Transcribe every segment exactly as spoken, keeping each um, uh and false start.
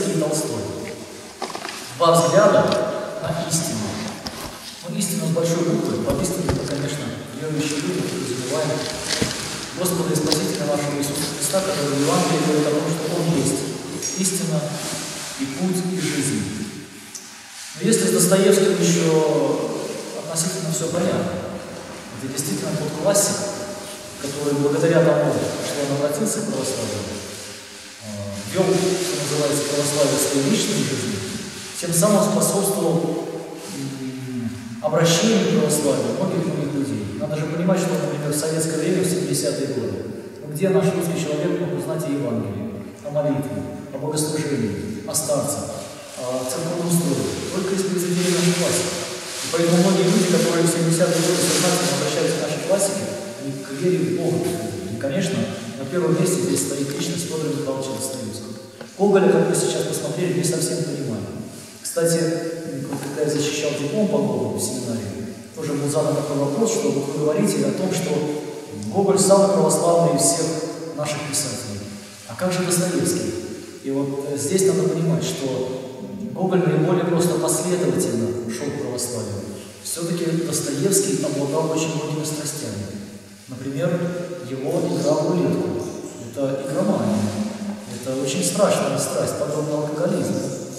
Достоевский и Толстой. Два взгляда на истину. Ну, истина с большой буквы, под истиной мы, конечно, верующие люди, подразумеваем Господа и Спасителя нашего Иисуса Христа, который в Евангелии говорит о том, что Он есть истина и путь, и жизнь. Но если с Достоевским еще относительно все понятно, это действительно тот классик, который благодаря тому, что он обратился к православию, вел, что называется, православие в своей личной жизни, тем самым способствовал обращению к православию многих-многих людей. Надо же понимать, что, например, в советское время, в семидесятые годы, ну, где наш русский человек мог узнать о Евангелии, о молитве, о богослужении, о старцах, о церковном устройстве, только из произведения нашей классики. И поэтому многие люди, которые в семидесятые годы сознательно обращались к нашей классике, они к вере в Бога. И, конечно, на первом месте здесь стоит личность Федора Михайловича Достоевского. Гоголя, как вы сейчас посмотрели, не совсем понимаем. Кстати, когда я защищал диплом по Гоголю в семинарии, тоже был задан такой вопрос, что вы говорите о том, что Гоголь самый православный из всех наших писателей. А как же Достоевский? И вот здесь надо понимать, что Гоголь наиболее просто последовательно шел к православию. Все-таки Достоевский обладал очень многими страстями. Например, его игра в рулетку. Это игромания. Это очень страшная страсть, подобно алкоголизму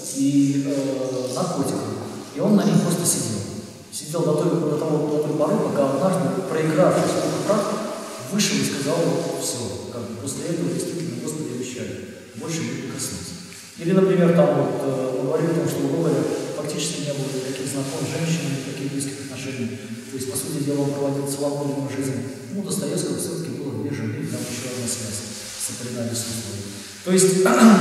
и э, наркотикам. И он на них просто сидел. Сидел до той, до того, до той поры, пока однажды, проигравшись в этот прав, вышел и сказал: все, как бы после этого действительно Господи обещали, больше не прикоснуться. Или, например, там вот э, мы говорили о том, что у Гоголя фактически не было никаких знакомых с женщинами, никаких близких отношений. То есть, по сути дела, он проводил свободную жизнь. Ну, у Достоевского все-таки было две жены, там еще одна связь с Аполлинарией Сусловой. То есть,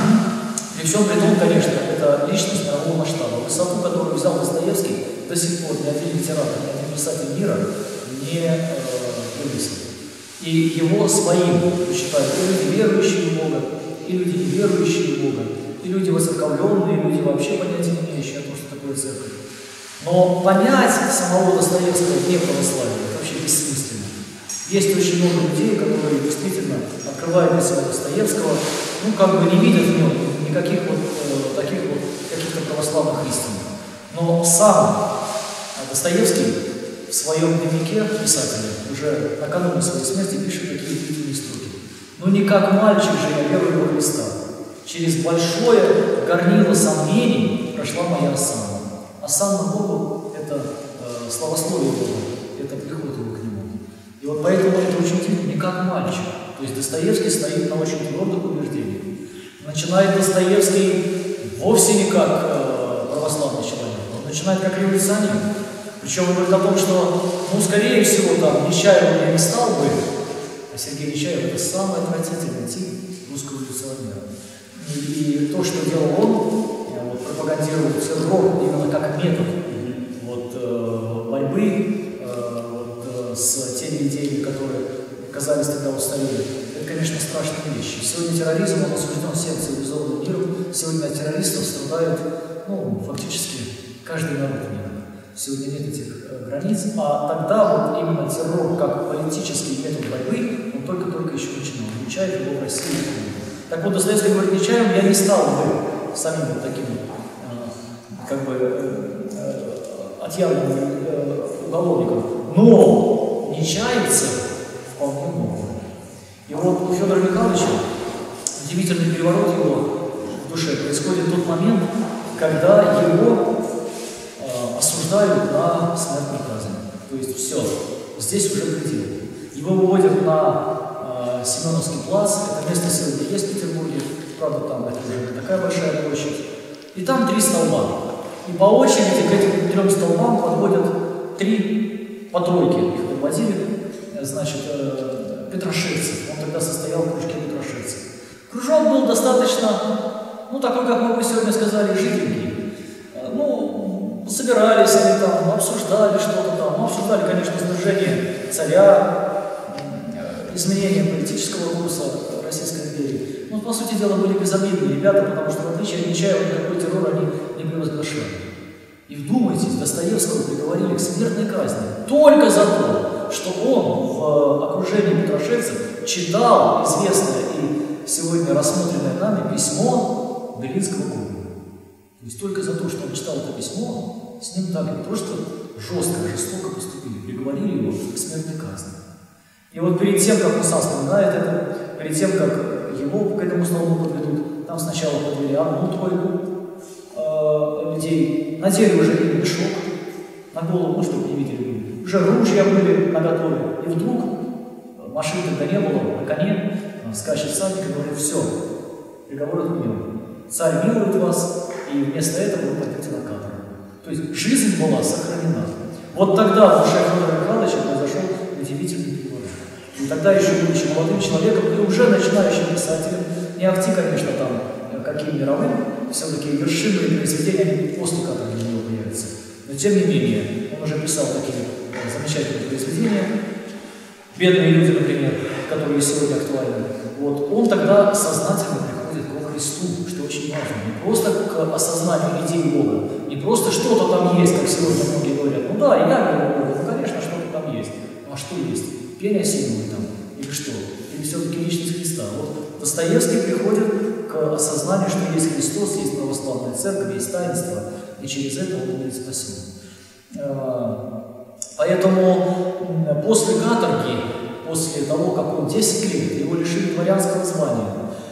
при всем при том, конечно, это личность мирового масштаба. Высоту, которую взял Достоевский, до сих пор ни один литератор, ни один писатель мира не э, вывесил. И его своим считают и люди, верующие в Бога, и люди, не верующие в Бога, и люди воцерковленные, и люди, вообще понятия не имеющие о том, что такое церковь. Но понять самого Достоевского вне православия это вообще бессмысленно. Есть очень много людей, которые действительно открывают для себя Достоевского, ну, как бы не видят в нем никаких вот э, таких вот каких-то православных истин. Но сам Достоевский в своем дневнике писателя уже накануне своей смерти пишет такие длительные строки. «Ну не как мальчик же я верую во Христа. Через большое горнило сомнений прошла моя осанна». Осанна Богу – это э, славословие Бога, это приход его к Нему. И вот поэтому это очень трудно, не как мальчик. То есть Достоевский стоит на очень твердых убеждениях. Начинает Достоевский вовсе не как э, православный человек, он начинает как революционер. Причем он говорит о том, что, ну, скорее всего, там, Нечаев я не стал бы, а Сергей Нечаев – это самый отвратительный тип русского революционера. И, и то, что делал он, вот, пропагандировал террор именно как метод вот, э, борьбы э, вот, э, с теми идеями, которые казались тогда устарели, это, конечно, страшные вещи. Сегодня терроризм, он осужден всем цивилизованным миром, сегодня от террористов страдает, ну, фактически каждый народ мира. Сегодня нет этих э, границ, а тогда вот именно террор как политический метод борьбы, он только-только еще начинал. Нечаев его в России. Так вот, Достоевский говорит: Нечаевым я не стал бы самим вот таким, э, как бы, э, э, отъявленным э, уголовником, но нечаевцев вполне много. И вот у Федора Михайловича удивительный переворот его в душе происходит в тот момент, когда его осуждают на смертную казнь. То есть все, здесь уже предел. Его выводят на э, Семеновский плац, это место сегодня есть в Петербурге, правда, там это уже не такая большая площадь. И там три столба. И по очереди к этим трем столбам подводят три по тройке. Их подводили, значит, э, Петрошевцев. Он тогда состоял в кружке Петрошевцев. Кружок был достаточно, ну, такой, как мы бы сегодня сказали, жиденький. Э, ну, собирались они там, обсуждали что-то там, обсуждали, конечно, свержение царя, изменение политического курса Российской империи. Но, по сути дела, были безобидные ребята, потому что, в отличие от Нечаева, никакой террор они не провозглашали. И вдумайтесь, Достоевского приговорили к смертной казни только за то, что он в окружении Петрошевцев читал известное и сегодня рассмотренное нами письмо Белинского города. То есть только за то, что он читал это письмо, с ним так не просто жестко, жестоко поступили, приговорили его к смертной казни. И вот перед тем, как он сам вспоминает это, перед тем, как его к этому столбу подведут, там сначала подвели одну тройку э, людей, надели уже мешок на голову, ну, чтобы не видели, уже ружья были наготове, и вдруг машин тогда не было, на коне скачет всадник и говорит: все, приговор отменен. Царь милует вас, и вместо этого вы пойдете на каторгу. То есть жизнь была сохранена. Вот тогда в душе Федора Михайловича произошел удивительный переворот. И тогда, еще будучи молодым человеком и уже начинающим писателем, не ахти, конечно, там каким мировым, все-таки вершинные произведения после каторги у него появятся. Но тем не менее, он уже писал такие замечательные произведения. Бедные люди, например, которые сегодня актуальны. Вот он тогда сознательно приходит к Христу, что очень важно. Не просто к осознанию идеи Бога, не просто что-то там есть, как сегодня многие говорят. Ну да, я верю в Бога, ну конечно, что-то там есть. Ну а что есть? Пение осиновое там? Или что? Или все-таки личность Христа? Вот Достоевский приходит к осознанию, что есть Христос, есть православная церковь, есть таинство, и через это он будет спасен. Поэтому после каторги, после того, как он десять лет, его лишили дворянского звания,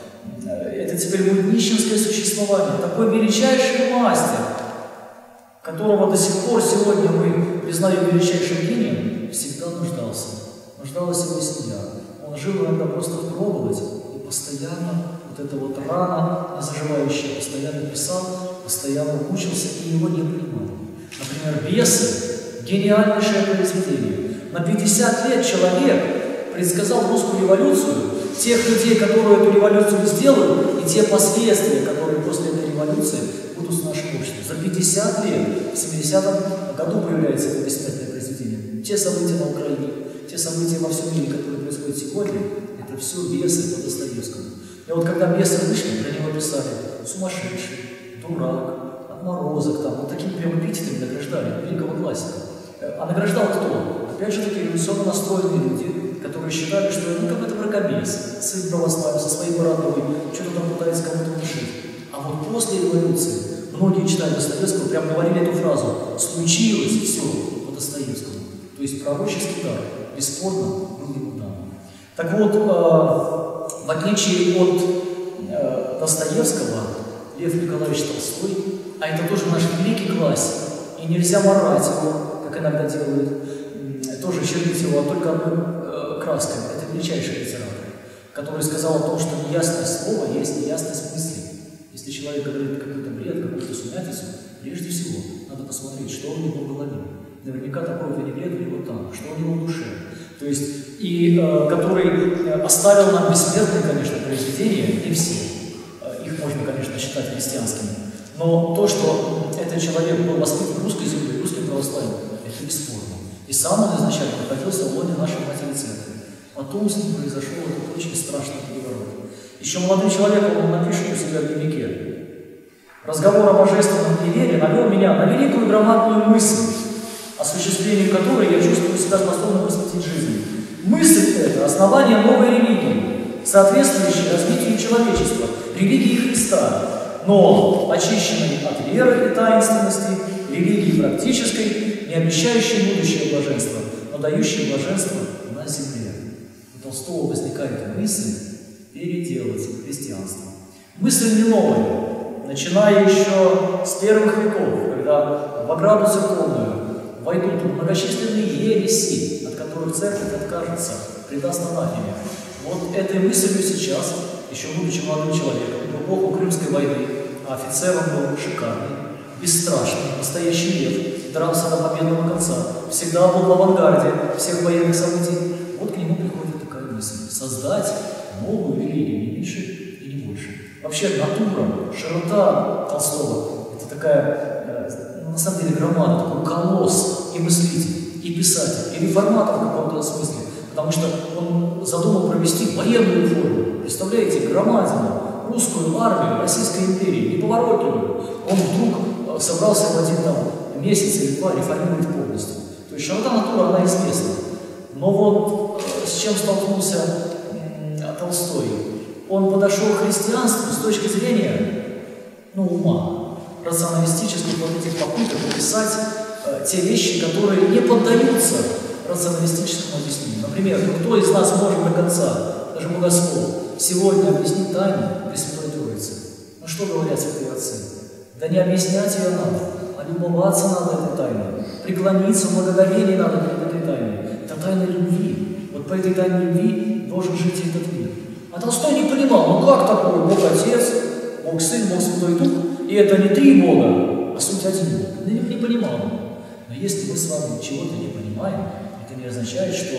это теперь будет нищенское существование. Такой величайший мастер, которого до сих пор сегодня мы признаем величайшим гением, всегда нуждался. Нуждалась его семья. Он жил иногда просто в проголоде, и постоянно вот эта вот рана незаживающая, постоянно писал, постоянно мучился, и его не принимали. Например, «Бесы» – гениальнейшее произведение. На пятьдесят лет человек предсказал русскую революцию, тех людей, которые эту революцию сделают, и те последствия, которые после этой революции будут с нашим обществом. За пятьдесят лет, в семидесятом году появляется это бессмертное произведение. Те события на Украине, те события во всем мире, которые происходят сегодня, это все «Бесы» по Достоевскому. И вот когда «Бесы» вышли, про него писали «сумасшедший», «дурак», «отморозок», там, вот такими прям эпитетами награждали великого классика. А награждал кто? Опять же таки революционно настроенные люди, которые считали, что ну как это мракобес, сын православия со своей бородой, что-то там пытается кому-то внушить. А вот после революции многие, читая Достоевского, прям говорили эту фразу: случилось все по Достоевскому. То есть пророческий дар, бесспорно, был ему дан. Так вот, э, в отличие от э, Достоевского, Лев Николаевич Толстой, а это тоже наш великий классик, и нельзя марать его, как иногда делают, тоже чернить его, а только одной э, краской. Это величайший литератор, который сказал о том, что неясность слова есть неясность мысли. Если человек говорит какой-то бред, какую-то сумятицу, прежде всего надо посмотреть, что у него в голове. Наверняка такой винегрет у него там, что у него в душе. То есть, и э, который оставил нам бессмертные, конечно, произведения, не все. Э, их можно, конечно, считать христианскими. Но то, что этот человек был воспитан в русской земле, русским православием, это бесспорно. И сам он изначально находился в лоне нашей матери церкви. Потом с ним произошел этот очень страшный переворот. Еще молодым человеком он напишет у себя в дневнике: разговор о божественном неверии навел меня на великую громадную мысль, осуществлению которой я чувствую себя способным посвятить жизни. Мысль – это основание новой религии, соответствующей развитию человечества, религии Христа, но очищенной от веры и таинственности, религии практической, не обещающей будущее блаженство, но дающей блаженство на земле. У Толстого возникает мысль переделать христианство. Мысль не новая, начиная еще с первых веков, когда в ограду церковную войдут многочисленные ереси, от которых церковь откажется, предаст анафеме. Вот этой мыслью сейчас, еще будучи молодым человеком, в эпоху Крымской войны, а офицером был шикарный, бесстрашный, настоящий лев, дрался до победного конца, всегда был в авангарде всех военных событий. Вот к нему приходит такая мысль: создать новую религию, не меньше и не больше. Вообще натура, широта Толстого – это такая, на самом деле, громада, такой колосс и мыслитель, и писатель, и реформатор в каком-то смысле, потому что он задумал провести военную реформу. Представляете, громадину, русскую армию Российской империи, неповоротливую. Он вдруг собрался в один там месяц или два реформировать полностью. То есть широта натуры, она известна. Но вот с чем столкнулся Толстой? Он подошел к христианству с точки зрения ну, ума, рационалистических вот этих попыток описать э, те вещи, которые не поддаются рационалистическому объяснению. Например, ну, кто из нас может до конца, даже богослов, сегодня объяснить тайну Пресвятой Троицы? Ну что говорят святые отцы? Да не объяснять ее надо, а любоваться надо этой тайной, преклониться в благоговении надо перед этой тайной. Это тайна любви. Вот по этой тайне любви должен жить этот мир. А Толстой не понимал, ну как такое Бог Отец, Бог Сын, Бог Святой Дух, и это не три Бога, а суть один Бог. Он не, не понимал. Но если мы с вами чего-то не понимаем, это не означает, что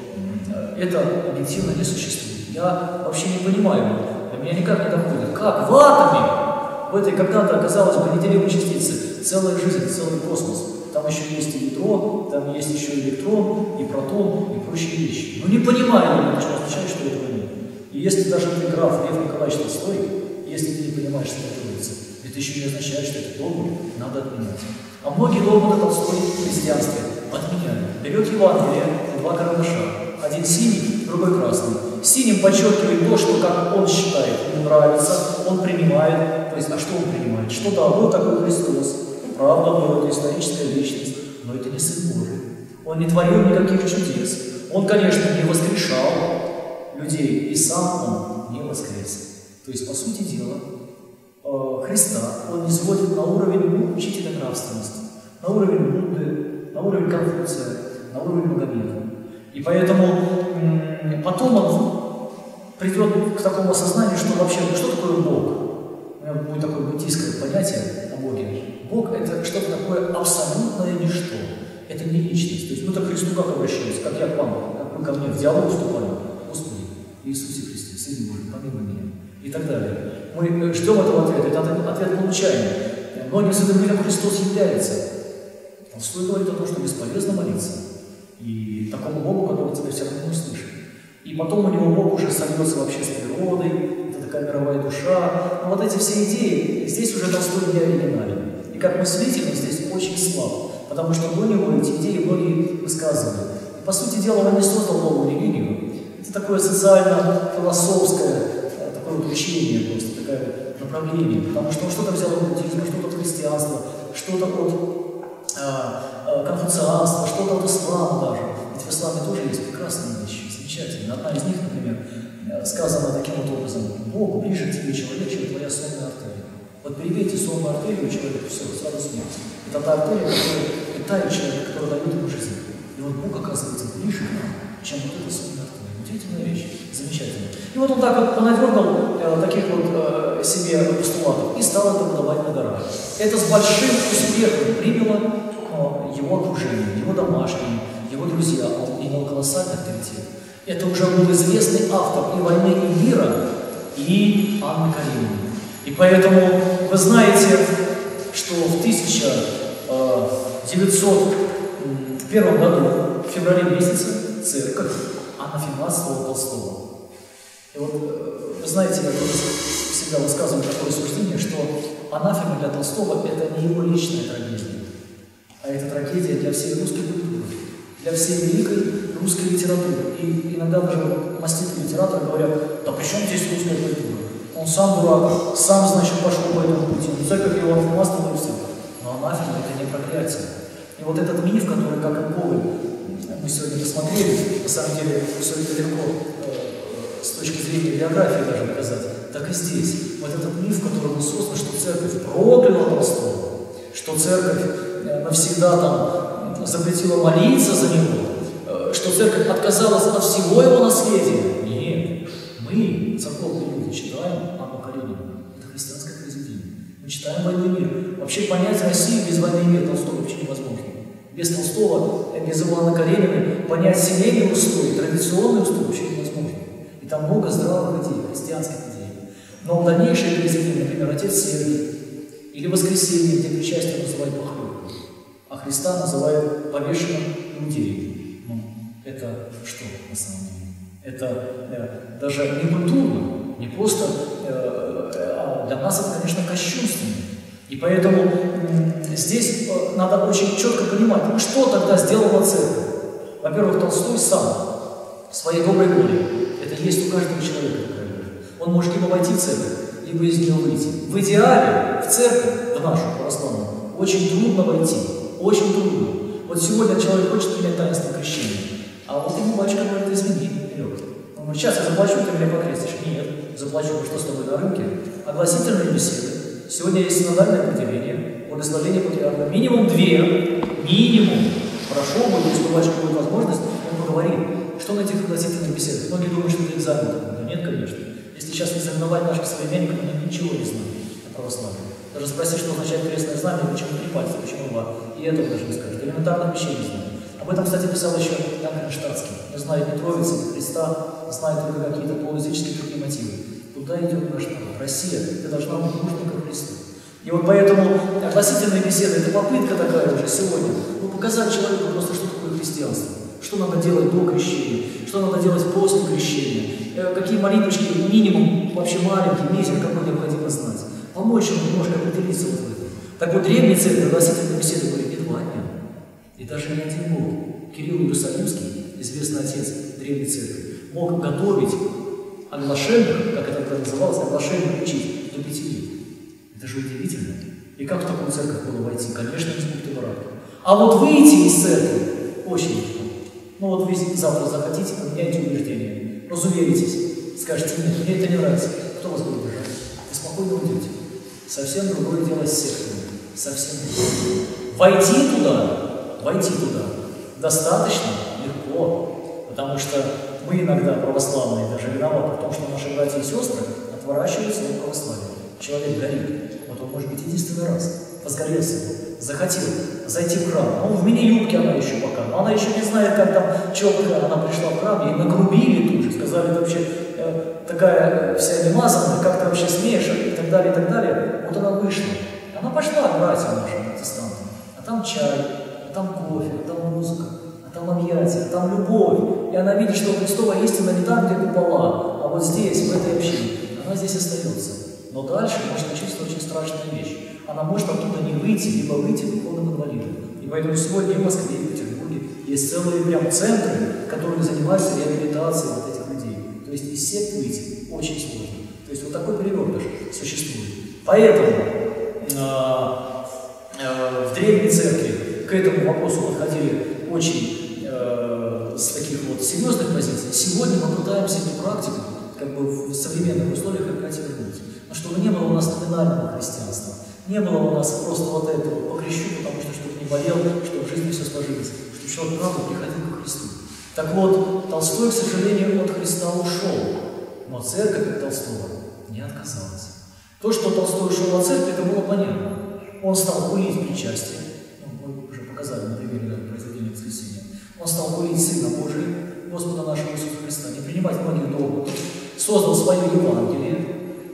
это объективно не существует. Я вообще не понимаю, до меня никак не доходит. Как в атоме, в этой когда-то, казалось бы, неделимой частице, целая жизнь, целый космос. Там еще есть и ядро, там есть еще электрон, и протон, и прочие вещи. Но не понимаю, что означает, что этого нет. И если даже ты граф Лев Николаевич Толстой, если ты не понимаешь, что это творится, это еще не означает, что это догмы надо отменять. А многие догмы Толстой в христианстве отменяли. Берет Евангелие на два карандаша. Один синий, другой красный. Синим подчеркивает то, что, как он считает, ему нравится, он принимает. То есть, а что он принимает? Что да, был такой Христос. Правда, был, это историческая личность, но это не Сын Божий. Он не творил никаких чудес. Он, конечно, не воскрешал людей, и сам он не воскрес. То есть, по сути дела, Христа он не сводит на уровень учителя нравственности, на уровень Будды, на уровень Конфуция, на уровень Магомеда. И поэтому потом он придет к такому осознанию, что вообще, ну что такое Бог? У меня будет такое буддийское понятие о Боге. Бог – это что-то такое абсолютное ничто. Это не личность. То есть мы-то к Христу как обращаемся, как я к вам, как вы ко мне в диалог вступаем. Господи, Иисусе Христе, Сын Божий, помилуй меня. И так далее. Мы ждем этого ответа, этот ответ получаем. Многим святым людям Христос является. Толстой говорит о том, что бесполезно молиться. И такому Богу, который тебя все равно не услышит. И потом у него Бог уже сольется вообще с природой, это такая мировая душа. Но вот эти все идеи, здесь уже Толстой не оригинален. И как мыслитель он здесь очень слаб, потому что до него эти идеи многие высказывали. И по сути дела он не создал новую религию. Это такое социально-философское такое вот учение, просто такое направление. Потому что он что-то взял от буддизма, что-то от христианства, что-то от а, конфуцианства, что-то от ислама даже. Ведь в исламе тоже есть прекрасные вещи, замечательные. Одна из них, например, сказана таким вот образом: Богу ближе к тебе человек, чем твоя сонная артерия. Вот перебейте сонную артерию человека, все, сразу смерть. Это та артерия, которая питает человека, которая дает ему жизнь. И вот Бог оказывается ближе к нам, чем вот эта сонная артерия. Удивительная вещь, замечательная. И вот он так вот понадергал э, таких вот э, себе постулатов и стал это выдавать на гора. Это с большим успехом приняло э, его окружение, его домашние, его друзья. Он имел колоссальный авторитет. Это уже был известный автор и «Войны и мира», и Анны Карениной. И поэтому вы знаете, что в тысяча девятьсот первом году, в феврале месяце, церковь анафематствовала Толстого. И вот вы знаете, я всегда высказываю такое суждение, что анафема для Толстого – это не его личная трагедия, а это трагедия для всей русской культуры, для всей великой русской литературы. И иногда даже маститые литераторы говорят: да при чем здесь русская культура? Он сам дурак, сам, значит, пошел по этому пути. Церковь его анафематствовала и все. Но анафема – это не проклятие. И вот этот миф, который, как и Гоголь, мы сегодня посмотрели, на самом деле, все это легко э, с точки зрения биографии даже показать, так и здесь. Вот этот миф, который был создан, что церковь прокляла Толстого, что церковь э, навсегда там запретила молиться за него, э, что церковь отказалась от всего его наследия. Нет, мы, церковные люди, читаем Анну Каренину. Это христианское произведение. Мы читаем «Войну и мир». Вообще понять Россию без «Войны и мира» Толстого вообще невозможно. Без Толстого, без его Анны Карениной понять семейный устрой, традиционный устрой вообще невозможно. И там много здравых идей, христианских идей. Но в дальнейшие произведения, например, «Отец Сергий» или «Воскресенье», где причастие называют похлебкой, а Христа называют повешенным иудеем. Ну, это что на самом деле? Это э, даже не культурно, не просто, э, а для нас это, конечно, кощунственно. И поэтому э, здесь э, надо очень четко понимать, ну, что тогда сделала церковь. Во-первых, Толстой сам, своей доброй волей, это есть у каждого человека такая воля. Он может либо войти в церковь, либо из нее выйти. В идеале в церковь, в нашу православную, очень трудно войти. Очень трудно. Вот сегодня человек хочет принять таинство крещения, а вот ему батюшка говорит: извини, Илюх. Он говорит: сейчас я заплачу, ты меня покрестишь. Нет, заплачу, что с тобой на рынке. Огласительные беседы. Сегодня есть синодальное определение, благословение патриарха. Минимум две, минимум. Хорошо будет, если у батюшки будет возможность, он поговорит. Что на этих огласительных беседах? Многие думают, что это экзамен. Да нет, конечно. Если сейчас экзаменовать наших современников, они ничего не знают о православии. Даже спроси, что означает крестное знамя, почему три пальца, почему два. И этого даже не скажут. Элементарно вещей не знают. Об этом, кстати, писал еще Иоанн Кронштадтский. Не знает ни Троицы, ни Христа, знает только какие-то полуязыческие другие мотивы. Куда идет наш народ? Россия, ты должна быть нужником Христа. И вот поэтому огласительные беседы – это попытка такая уже сегодня, ну, показать человеку просто, что такое христианство, что надо делать до крещения, что надо делать после крещения, э, какие молитвочки, минимум, вообще маленький, мизер, какой необходимо знать. Помочь ему немножко определиться вот в этом. Так вот, древние церкви огласительные беседы были не два дня, и даже не один год. Кирилл Иерусалимский, известный отец древней церкви, мог готовить оглашенных, как это тогда называлось, оглашенных учить до пяти лет. Это же удивительно. И как в такую церковь было войти? Конечно, из бухты Барака. А вот выйти из церкви очень легко. Ну вот вы завтра захотите, поменяйте убеждение. Разуверитесь, скажете: нет, мне это не нравится. Кто вас будет держать? Вы спокойно уйдете. Совсем другое дело с сектами. Совсем другое. Войти туда, войти туда достаточно легко, потому что мы иногда, православные, даже виноваты в том, что наши братья и сестры отворачиваются от православия. Человек горит. Вот он, может быть, единственный раз возгорелся, захотел зайти в храм. Ну, в мини-юбке она еще пока, но она еще не знает, как там четко она пришла в храм, ей нагрубили тут же, сказали: ты вообще э, такая вся немазанная, как ты вообще смеешь, и так далее, и так далее. Вот она вышла. Она пошла к братьям нашим протестантам. А там чай, а там кофе, а там музыка, а там объятия, а там любовь. И она видит, что Христова истина не там, где купола, а вот здесь, в этой общине. Она здесь остается. Но дальше может начаться очень страшная вещь. Она может оттуда не выйти, либо выйти духовным инвалидом. И поэтому сегодня в Москве, и в Петербурге есть целые прям центры, которые занимаются реабилитацией вот этих людей. То есть из сект выйти очень сложно. То есть вот такой переворот даже существует. Поэтому э, э, в Древней Церкви к этому вопросу подходили очень э, с таких вот серьезных позиций. Сегодня мы пытаемся эту практику как бы в современных условиях опять вернуть. Но чтобы не было у нас номинального христианства, не было у нас просто вот этого покрещу, потому что чтобы не болел, чтобы в жизни все сложилось, что человек правда приходил к Христу. Так вот, Толстой, к сожалению, от Христа ушел, но церковь от Толстого не отказалась. То, что Толстой ушел от церкви, это было понятно. Он стал хулить причастие, ну, мы уже показали на примере даже произведения воскресения. Он стал хулить Сына Божия, Господа нашего Иисуса Христа, не принимать многих догматов, создал свое Евангелие.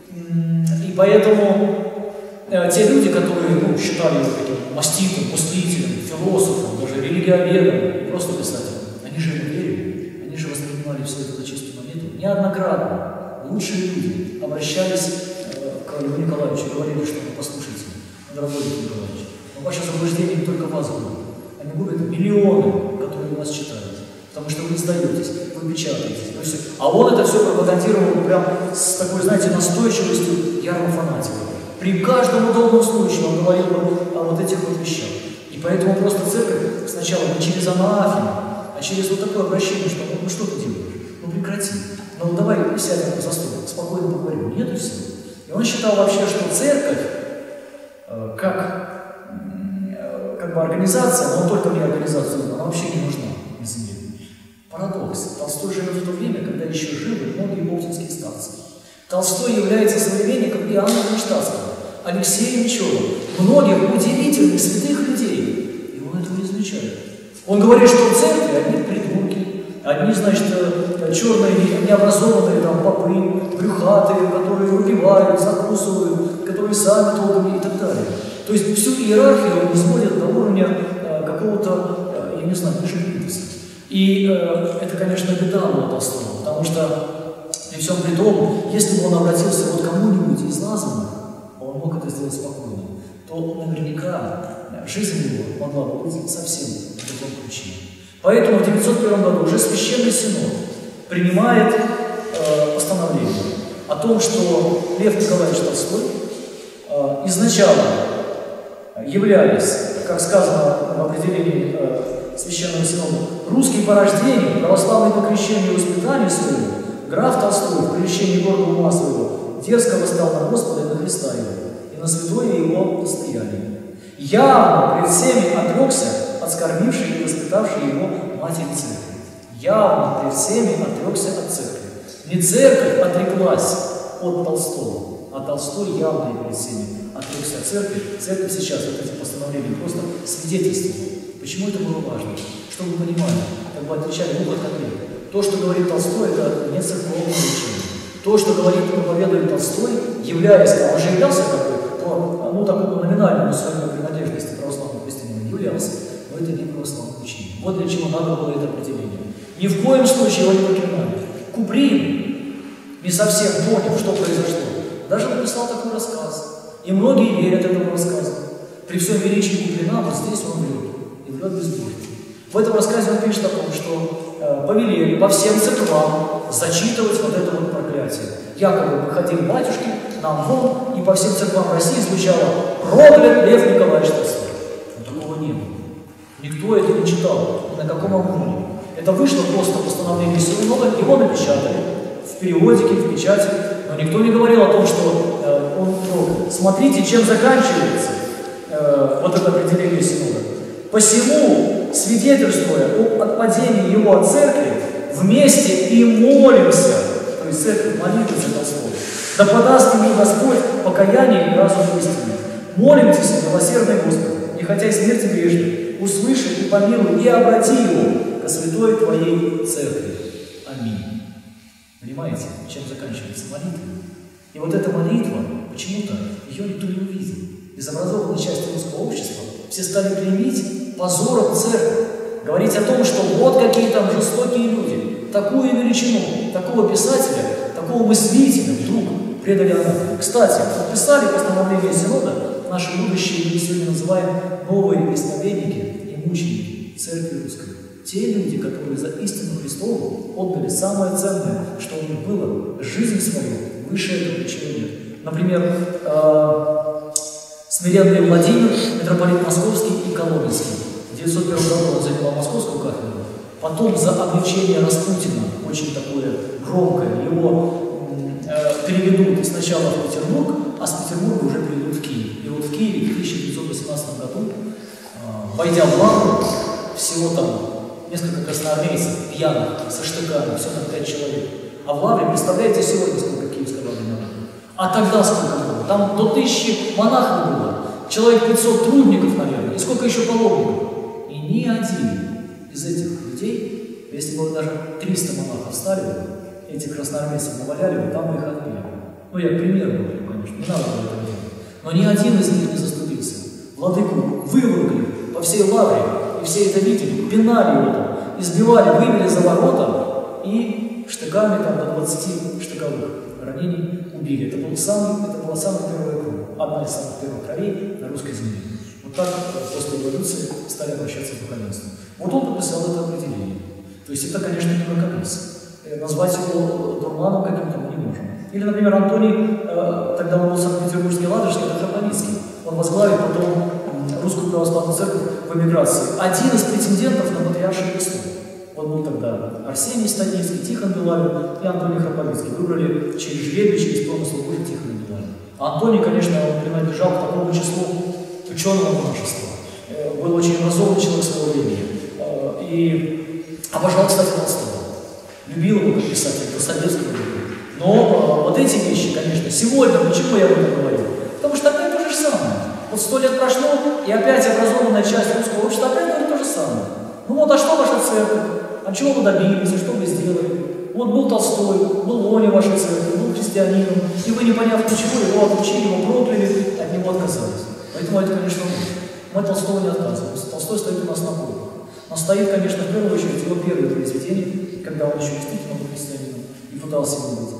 И поэтому э, те люди, которые ну, считали его таким маститом, мыслителем, философом, даже религиоведом, не просто писателем, они же ему верили, они же воспринимали все это за чистую монету. Неоднократно лучшие люди обращались э, к Льву Николаевичу и говорили, что ну, послушайте, дорогой Лев Николаевич, но ваше заблуждение не только вас губит, они губят миллионы, которые вас читают. Потому что вы издаетесь, вы печатаетесь. То есть, а он это все пропагандировал прям с такой, знаете, настойчивостью ярого фанатика. При каждом удобном случае он говорил о вот этих вот вещах. И поэтому просто церковь сначала не через анафему, а через вот такое обращение, что ну что ты делаешь? Ну прекрати. Ну давай сядем за стол, спокойно поговорим. Нет и все. И он считал вообще, что церковь, э, как, э, как бы организация, но он только мне организацию, она вообще не нужна без нее. Парадокс. Толстой живет в то время, когда еще живы многие молчанские старцы. Толстой является современником Иоанна Кронштадтского, Алексея Мечева, многих удивительных святых людей. И он этого не замечает. Он говорит, что в церкви одни придурки, одни, значит, черные, необразованные там попы, брюхатые, которые выпивают, закусывают, которые сами толком и так далее. То есть всю иерархию он сводит до уровня э, какого-то, э, я не знаю, ниже плинтуса. И э, это, конечно, беда у Толстого, потому что при всем при том, если бы он обратился вот к кому-нибудь из названных, он мог это сделать спокойно, то наверняка жизнь его могла бы быть совсем в другом ключе. Поэтому в девятьсот первом году уже Священный Синод принимает э, постановление о том, что Лев Николаевич Толстой э, изначально являлись, как сказано в определении э, Священного Синода, русский по рождению, православный по крещению и воспитанию своему, граф Толстой в крещении города ума своего дерзко восстал на Господа и на Христа его, и на святое его достояние. Явно пред всеми отрекся от скорбившей и воспитавшей его матери церкви. Явно пред всеми отрекся от церкви. Не церковь отреклась от Толстого, а Толстой явно и пред всеми отрекся от церкви. Церковь сейчас, вот эти постановления, просто свидетельствуют. Почему это было важно? Чтобы вы понимали, как бы отличали дух от конкретно. То, что говорит Толстой, это не церковное учение. То, что говорит и проповедует Толстой, являясь, он же являлся такой, то, ну, такому номинальному своей принадлежности православного христианина являлся, но это не православное учение. Вот для чего надо было это определение. Ни в коем случае его не проклинали. Куприн, не совсем понял, что произошло, даже написал такой рассказ. И многие верят этому рассказу. При всем величии Куприна, вот здесь он врет. И врет безбожно. В этом рассказе он пишет о том, что э, повелели по всем церквам зачитывать вот это вот проклятие. Якобы выходили батюшки на Амвон, и по всем церквам России звучало «Проклят Лев Николаевич Толстой». Но такого не было. Никто это не читал, ни на каком Амвоне. Это вышло просто постановление Синода, его напечатали в периодике, в печати, но никто не говорил о том, что э, он проклят. Смотрите, чем заканчивается э, вот это определение Синода. «Посему, свидетельствуя об отпадении его от церкви, вместе и молимся», то есть церковь молитва за Толстого, «да подаст ему Господь покаяние и разум истины. Молимтесь, милосердный Господи, не хотя и смерти грешной, услыши и помилуй, и обрати его ко святой Твоей церкви. Аминь». Понимаете, чем заканчивается молитва? И вот эта молитва, почему-то ее никто не увидел. Из образованной части русского общества все стали клеймить позором церкви, говорить о том, что вот какие там жестокие люди, такую величину, такого писателя, такого мыслителя вдруг предали анафеме. Кстати, подписали постановление Синода наши будущие, мы сегодня называем новые крестоведники и мученики церкви русской. Те люди, которые за истину Христову отдали самое ценное, что у них было, жизнь свою, выше этого ничего нет. Например, э, смиренный Владимир, митрополит Московский и Коломенский. В девятьсот первом году он занимал московскую кафедру. Потом за обличение Распутина, очень такое громкое, его э, переведут сначала в Петербург, а с Петербурга уже переведут в Киев. И вот в Киеве в тысяча девятьсот восемнадцатом году, э, войдя в лавру, всего там несколько красноармейцев, пьяных, со штыками, все на пять человек. А в лавре, представляете, сегодня сколько киевской лавры народу? А тогда сколько было? Там до тысячи монахов было, человек пятьсот трудников, наверное, и сколько еще паломников. И ни один из этих людей, если бы даже триста монахов стали бы, этих красноармейцев наваляли бы, там бы их отбили. Ну, я к примеру говорю, конечно, не надо было этого делать. Но ни один из них не заступился. Владыку выволокли по всей лавре, и все это видели, пинали его там, избивали, вывели за ворота и штыками там до двадцати штыковых ранений убили. Это, был самый, это была самая первая кровь, одна из самых первых кровей на русской земле. Вот так после революции стали обращаться к духовенству. Вот он подписал это определение. То есть это, конечно, не мракобес. Назвать его дурманом каким-то мы не можем. Или, например, Антоний, э, тогда он был Санкт-Петербургский ладожник, это Храпаницкий. Он возглавил потом Русскую православную церковь в эмиграции. Один из претендентов на патриарший престол. Он был тогда Арсений Станицкий, Тихон Белавин и Антоний Храпаницкий. Выбрали через жребий, через промысл Божий Тихона Белавина. А Антоний, конечно, он принадлежал к такому числу ученого монашества. Э, был очень образованный человек своего времени. Э, и обожал, кстати, Толстого. Любил его как писатель, до советского времени. Но э, вот эти вещи, конечно, сегодня, почему я об этом говорю? Потому что опять то же самое. Вот сто лет прошло, и опять образованная часть русского общества опять говорит то же самое. Ну вот, а что ваша церковь? А чего вы добились? И что вы сделали? Вот был Толстой, был Лоня вашей церкви, был христианином, и вы, не поняв ничего, его отучили, его прокляли, от него отказались. Поэтому это, конечно, ложь. Мы от Толстого не отказываемся. Толстой стоит у нас на полках. Он стоит, конечно, в первую очередь его первые произведения, когда он еще действительно был христианином и пытался его быть.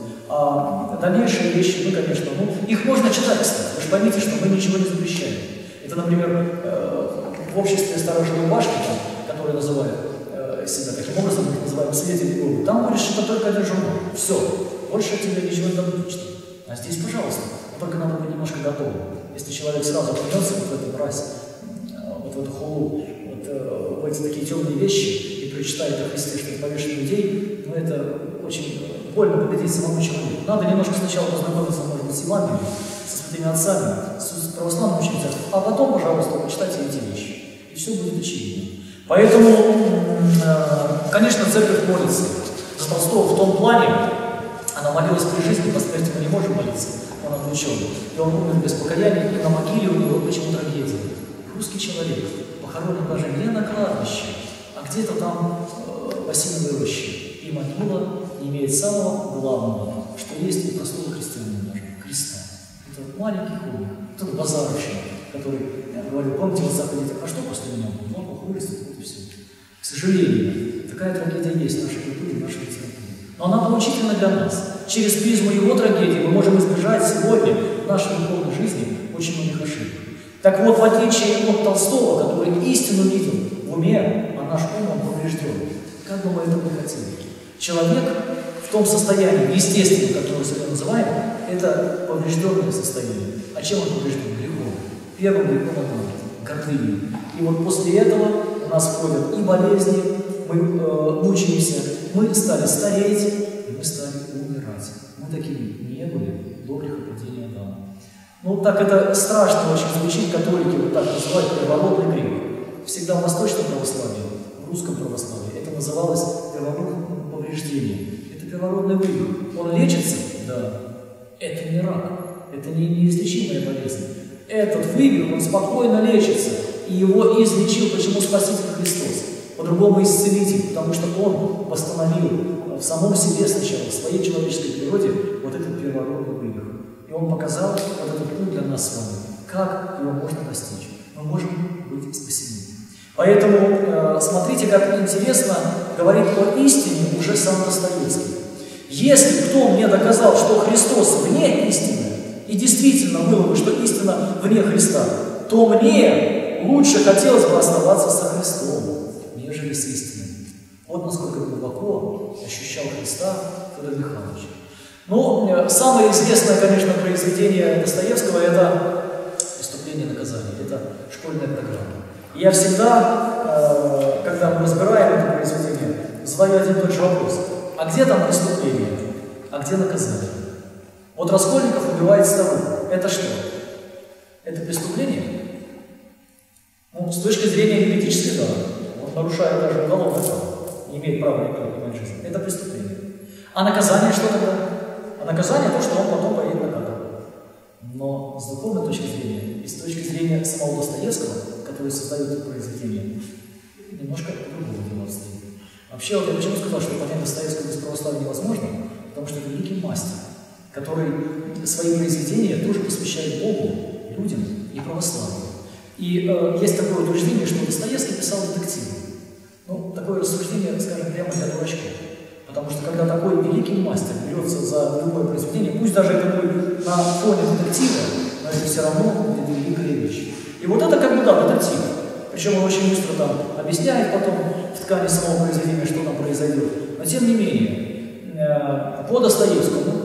А дальнейшие вещи, ну, конечно, ну, их можно читать, кстати. Вы же поймите, что мы ничего не запрещаем. Это, например, э, в обществе Сторожевой башни, которые называют э, себя таким образом, мы их называем свидетели Бога, там говорит, что это только один журнал. Все. больше от тебя ничего не дадут точно. А здесь, пожалуйста, только надо быть немножко готовым. Если человек сразу окунется вот в эту мразь, вот в эту хулу, вот в эти такие темные вещи и прочитает о Христе, что повешен людей, ну это очень больно победить самому человеку. Надо немножко сначала познакомиться, может быть, с Евангелием, со святыми отцами, с православным учителем, а потом, пожалуйста, почитайте эти вещи. И все будет очевидно. Поэтому, конечно, церковь молится за Толстого в том плане, она молилась при жизни, по смерти мы не можем молиться, он отлучен. И он умер без покаяния, и на могиле у него почему трагедия. Русский человек похоронен даже не на кладбище, а где-то там э, в осиновой роще. И могила имеет самого главного, что есть у простого христианина даже, креста. Это маленький хулик, тот базарщик, который, я говорю, помните, вы заходите, а что после меня будет? Ну, хулист, вот и все. К сожалению, такая трагедия есть в нашей культуре, в нашей литературе. Но она поучительна для нас. Через призму его трагедии мы можем избежать сегодня в нашей духовной жизни очень многих ошибок. Так вот, в отличие от Толстого, который истину видел в уме, а наш ум он поврежден, как бы мы этого не хотели. Человек в том состоянии, естественном, которое мы себя называем, это поврежденное состояние. А чем он поврежден? Грехом. Первым грехом это гордыней. И вот после этого у нас входят и болезни, мы э, мучаемся, мы стали стареть, и мы стали умирать. Мы такими не были до грехопадения Адама. Ну, так это страшно очень звучит, католики вот так называют первородный грех. Всегда в восточном православии, в русском православии это называлось первородным повреждением. Это первородный вывих. Он лечится? Да. Это не рак, это не неизлечимая болезнь. Этот вывих, он спокойно лечится, и его излечил, почему Спаситель Христос. По-другому исцелитель, потому что он восстановил в самом себе сначала, в своей человеческой природе, вот этот первородный вывих. И он показал вот этот путь для нас с вами, как его можно достичь. Мы можем быть спасены. Поэтому э, смотрите, как интересно говорит о истине уже сам Достоевский. Если кто мне доказал, что Христос вне истины, и действительно было бы, что истина вне Христа, то мне лучше хотелось бы оставаться со Христом, нежели с истиной. Вот насколько глубоко ощущал Христа Федор Михайлович. Ну, самое известное, конечно, произведение Достоевского – это «Преступление и наказание», это школьная программа. И я всегда, когда мы разбираем это произведение, задаю один и тот же вопрос. А где там преступление? А где наказание? Вот Раскольников убивает старуху. Это что? Это преступление? Ну, с точки зрения юридической, да. Он нарушает даже уголовное право. Не имеет права никто отнимать жизнь. Это преступление. А наказание что тогда? А наказание то, что он потом поедет на каторгу. Но с духовной точки зрения и с точки зрения самого Достоевского, который создает это произведение, немножко по-другому дело обстоит. Вообще, вот я почему сказал, что понять Достоевского без православия невозможно, потому что это великий мастер, который свои произведения тоже посвящает Богу, людям и православию. И э, есть такое утверждение, что Достоевский писал детективы. Ну, такое рассуждение, скажем, прямо для дурачков. Потому что когда такой великий мастер берется за любое произведение, пусть даже это будет на фоне детектива, но это все равно будет великая вещь. И вот это как бы, да, детектив. Причем он очень быстро там объясняет потом в ткани самого произведения, что там произойдет. Но тем не менее, э, по Достоевскому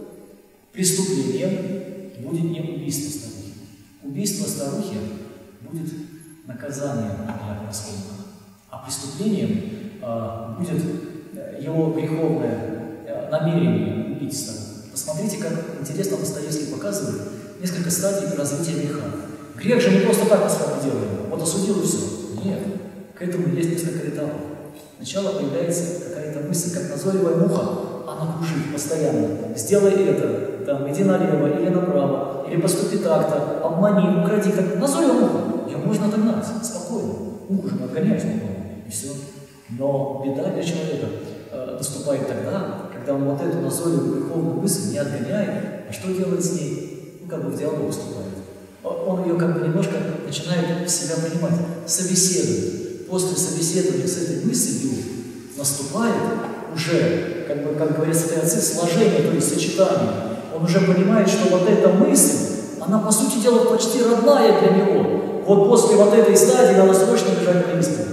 преступлением будет не убийство старухи. Убийство старухи будет наказанием для Раскольникова. А преступлением э, будет его греховное э, намерение убить старуху. Посмотрите, как интересно Достоевский показывает несколько стадий развития греха. Грех же не просто так мы с вами делаем. Вот осудил и все. Нет. К этому есть несколько этапов. Сначала появляется какая-то мысль, как назойливая муха, она кружит постоянно. Сделай это, там, иди налево или направо, или поступи так-то, обмани, укради. Как назойливая муха. Ее можно отогнать спокойно. Муху же мы отгоняем спокойно. И все. Но беда для человека э, наступает тогда, когда он вот эту назойливую греховную мысль не отгоняет, а что делает с ней? Ну, как бы в диалог вступает. Он ее как бы немножко начинает в себя принимать, собеседует. После собеседования с этой мыслью наступает уже, как бы, как говорят святые отцы, сложение, то есть сочетание. Он уже понимает, что вот эта мысль, она, по сути дела, почти родная для него. Вот после вот этой стадии надо срочно бежать на исповедь.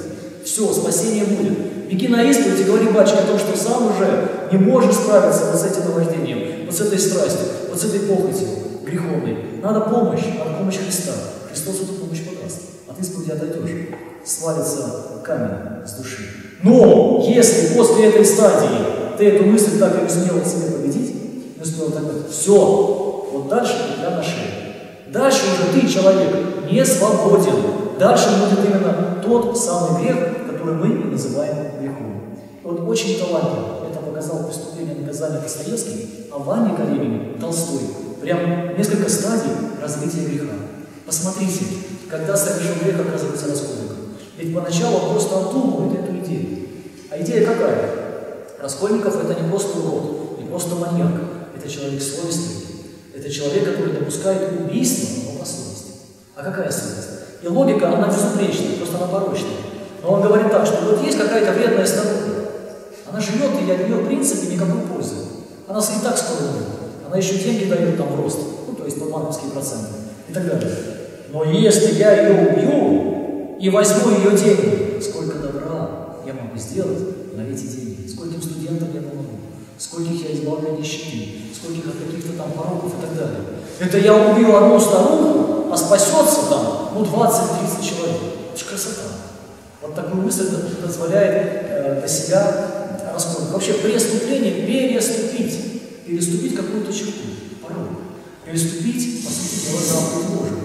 Все, спасение будет. Беги на исповедь и говори батюшке о том, что сам уже не можешь справиться вот с этим наваждением, вот с этой страстью, вот с этой похотью греховной. Надо помощь, надо помощь Христа. Христос эту помощь подаст. От исповеди отойдешь, свалится камень с души. Но если после этой стадии ты эту мысль так и не сумел в себе победить, не успел так вот, все, вот дальше петля на шее. Дальше уже ты, человек, не свободен. Дальше будет именно тот самый грех, который мы и называем грехом. Вот очень талантливо это показал преступление наказания Достоевский, а в Анне Карениной Толстой прям несколько стадий развития греха. Посмотрите, когда совершил грех, оказывается раскольником. Ведь поначалу он просто обдумывает эту идею. А идея какая? Раскольников это не просто урод, не просто маньяк, это человек совестливый. Это человек, который допускает убийство, но по совести. А какая совесть? И логика, она безупречная, просто она порочная. Но он говорит так, что вот есть какая-то вредная старуха. Она живет, и от нее, в принципе, никакой пользы. Она и так скоро умрет. Она еще деньги дает там в рост, ну, то есть под банковские проценты и так далее. Но если я ее убью и возьму ее деньги, сколько добра я могу сделать на эти деньги? Скольким студентам я помогу? Скольких я избавлю от нищеты? Скольких от каких-то там пороков и так далее? Это я убью одну старуху, а спасется там, ну, двадцать-тридцать человек. Это же красота. Вот такую мысль дозволяет э, для себя Раскольников. Вообще преступление переступить, переступить какую-то черту, порог, переступить, по сути дела, заповедь Божию.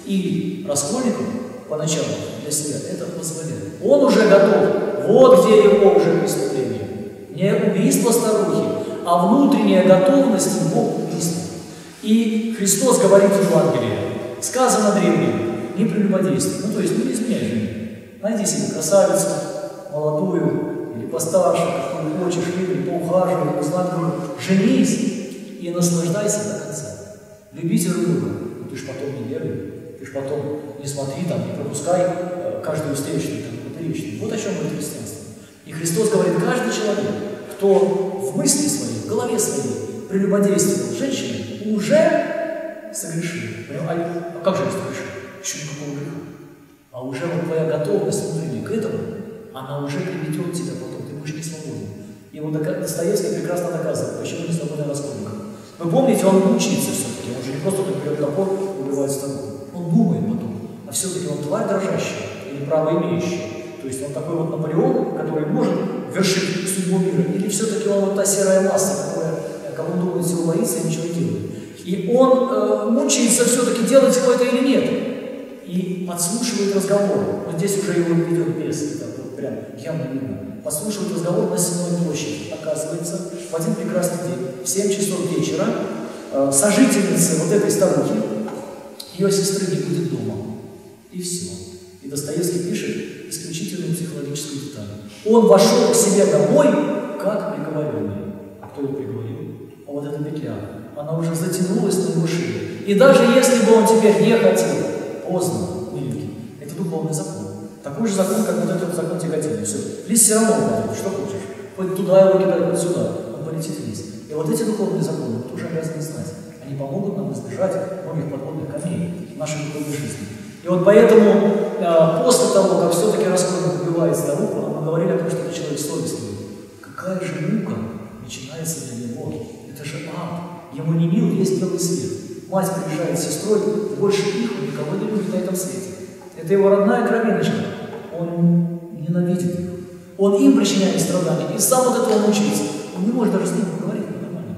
И Раскольников поначалу для себя это позволяет. Он уже готов. Вот где его уже преступление. Не убийство старухи, а внутренняя готовность его к убийству. И Христос говорит в Евангелии, сказано древним, не прелюбодействуй, ну то есть не изменяй жене. Найди себе красавицу, молодую, или постарше, какую хочешь, или поухаживай, узнай друг, женись и наслаждайся до конца. Любите друг друга, но ты ж потом не бегай, ты ж потом не смотри там, не пропускай э, каждую встречную, там, поперечную. Вот о чем говорит христианство. И Христос говорит, каждый человек, кто в мысли своей, в голове своей прелюбодействовал женщине, уже согрешил. А, а как же это согрешил? Еще никакого греха. А уже вот твоя готовность внутренняя к этому, она уже приведет тебя потом, ты будешь не свободен. И вот Достоевский прекрасно доказывает, почему не свободен Раскольников. Вы помните, он мучится все-таки, он же не просто так берет топор и убивает старуху. Он думает потом, а все-таки он тварь дрожащая или право имеющая. То есть он такой вот Наполеон, который может вершить судьбу мира, или все-таки он вот та серая масса, которая, кого он думает, всего боится и ничего не делает. И он э, мучается все-таки, делать его это или нет. И подслушивает разговор. Вот здесь уже его ведет бес, это вот прям явно видно. Подслушивает разговор на Сенной площади. Оказывается, в один прекрасный день, в семь часов вечера, э, сожительница вот этой старухи, ее сестры не будет дома. И все. И Достоевский пишет исключительную психологическую деталь. Он вошел к себе домой, как приговоренный. А кто его приговорил? А вот эта петля. Она уже затянулась на его шее. И даже если бы он теперь не хотел, поздно, миленький. Это духовный закон. Такой же закон, как вот этот закон тяготения. Все. Лист все равно упадет. Что хочешь? Хоть туда его кидать, хоть сюда. Он полетит вниз. И вот эти духовные законы мы тоже обязаны знать. Они помогут нам избежать многих подводных камней в нашей духовной жизни. И вот поэтому, э, после того, как все-таки Раскольников убивает старуху, мы говорили о том, что это человек совестливый. Какая же мука начинается для него? Это же ад. Ему не мил весь белый свет. Мать приезжает с сестрой, больше их он никого не любит на этом свете. Это его родная кровиночка. Он ненавидит их. Он им причиняет страдания, и сам от этого мучается. Он не может даже с ним поговорить нормально.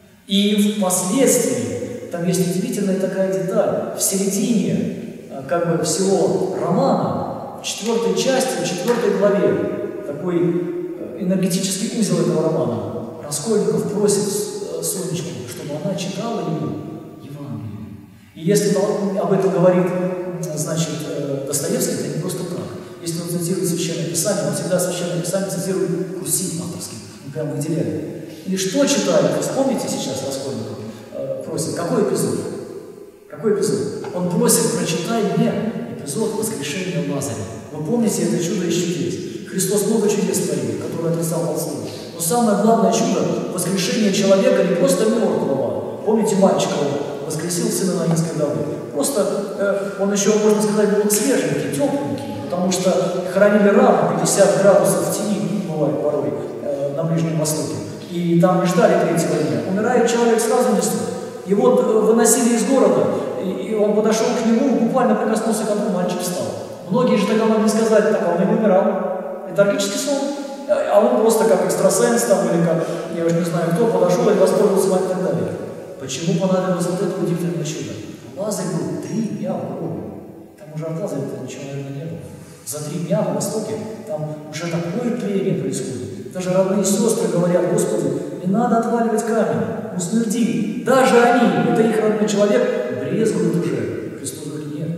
И впоследствии, там есть удивительная такая деталь, в середине как бы всего романа, в четвертой части, в четвертой главе, такой энергетический узел этого романа, Раскольников просит Сонечку, чтобы она читала ему Евангелие. И если об этом говорит, значит, Достоевский, это не просто так. Если он цитирует Священное Писание, он всегда Священное Писание цитирует курсив авторский, он прям выделяет. И что читает? Вспомните сейчас Раскольников просит, какой эпизод? Какой эпизод? Он просит, прочитай мне эпизод воскрешения Лазаря. Вы помните это чудо из чудес? Христос много чудес творил, которые отрицал Толстой. Но самое главное чудо – воскрешение человека не просто мертвого. Помните, мальчика воскресил сына Наинской вдовы? Просто э, он еще, можно сказать, был свеженький, тепленький, потому что хоронили рано, пятьдесят градусов в тени, бывает порой, э, на Ближнем Востоке, и там не ждали третьего дня. Умирает человек, сразу несут. И вот э, выносили из города, и, и он подошел к нему, буквально прикоснулся к одному, мальчик встал. Многие же тогда могли сказать, так, а он не умирал. Летаргический сон. А он просто как экстрасенс там, или как, я уже не знаю кто, подошел и воспользовался вами и так далее. Почему понадобилось вот это удивительное чудо? Лазарь был три дня в гробе. Там уже от Лазаря ничего, наверное, не было. За три дня на Востоке там уже такое тление происходит. Даже родные сестры говорят: Господи, не надо отваливать камень, усмерди. Даже они, это их родной человек, брезгуют уже. Христос говорит: нет.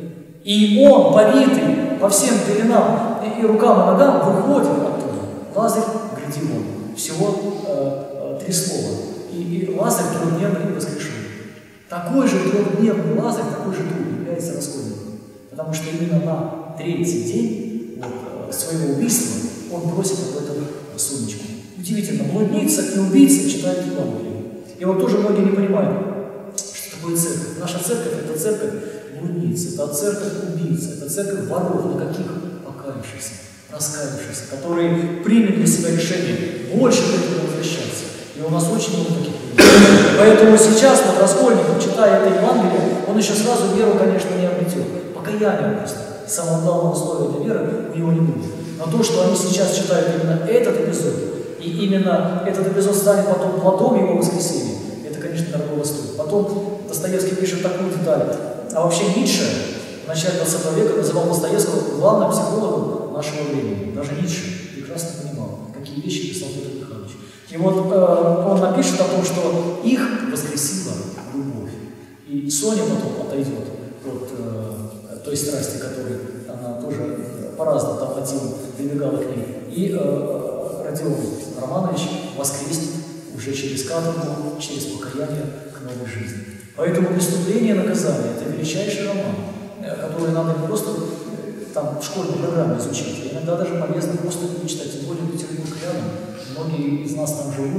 И он, повитый по всем пеленам и рукам и ногам, выходит оттуда. Лазарь, гряди вон. Всего э, э, три слова. И, и Лазарь трехдневный воскрешен. Такой же трехдневный Лазарь, такой же дух является раскольником. Потому что именно на третий день вот, своего убийства он просит об этом сумочку. Удивительно, блудница и убийца читают Евангелие. И вот тоже многие не понимают, что такое церковь. Наша церковь – это церковь блудниц, это церковь убийц, это церковь воров, никаких покаявшихся, раскаявшихся, которые приняли для себя решение больше к этому возвращаться. И у нас очень много таких людей. Поэтому сейчас вот Раскольник, читая это Евангелие, он еще сразу веру, конечно, не обретет. Покаяние просто. Самое главное условие для веры у него не будет. Но то, что они сейчас читают именно этот эпизод, и именно этот эпизод станет потом плодом его воскресения, это, конечно, дорого стоит. Потом Достоевский пишет такую деталь. А вообще Ницше в начале двадцатого века называл Достоевского главным психологом нашего времени. Даже Ницше прекрасно понимал, какие вещи писал Петр Михайлович. И вот э, он напишет о том, что их воскресила любовь. И Соня потом отойдет от э, той страсти, которой она тоже по разным там мотивам прибегала к ней. И э, Родион Романович воскреснет уже через каторгу, через покаяние к новой жизни. Поэтому «Преступление и наказание» – это величайший роман, который надо не просто там в школьной программе изучать, а иногда даже полезно просто читать, тем более Петербург рядом. Многие из нас там живут,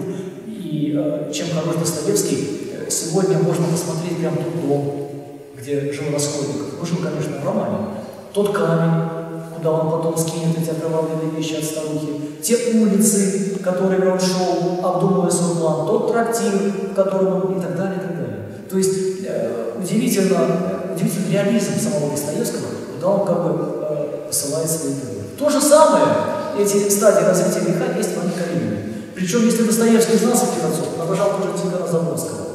и э, чем хорош Достоевский, э, сегодня можно посмотреть прям тот дом, где жил Раскольников. Ну, жил, конечно, в романе. Тот камень, куда он потом скинет эти окровавленные вещи от старухи, те улицы, которыми он шел, обдумывая свой план, тот трактир, в котором он и так далее, и так далее. То есть э, удивительно, удивительный реализм самого Достоевского, куда он как бы э, посылает свои герои. То же самое, эти стадии развития греха есть в Анне Карениной. Причем, если Достоевский знал своих отцов, он обожал тоже Тихона Заборского.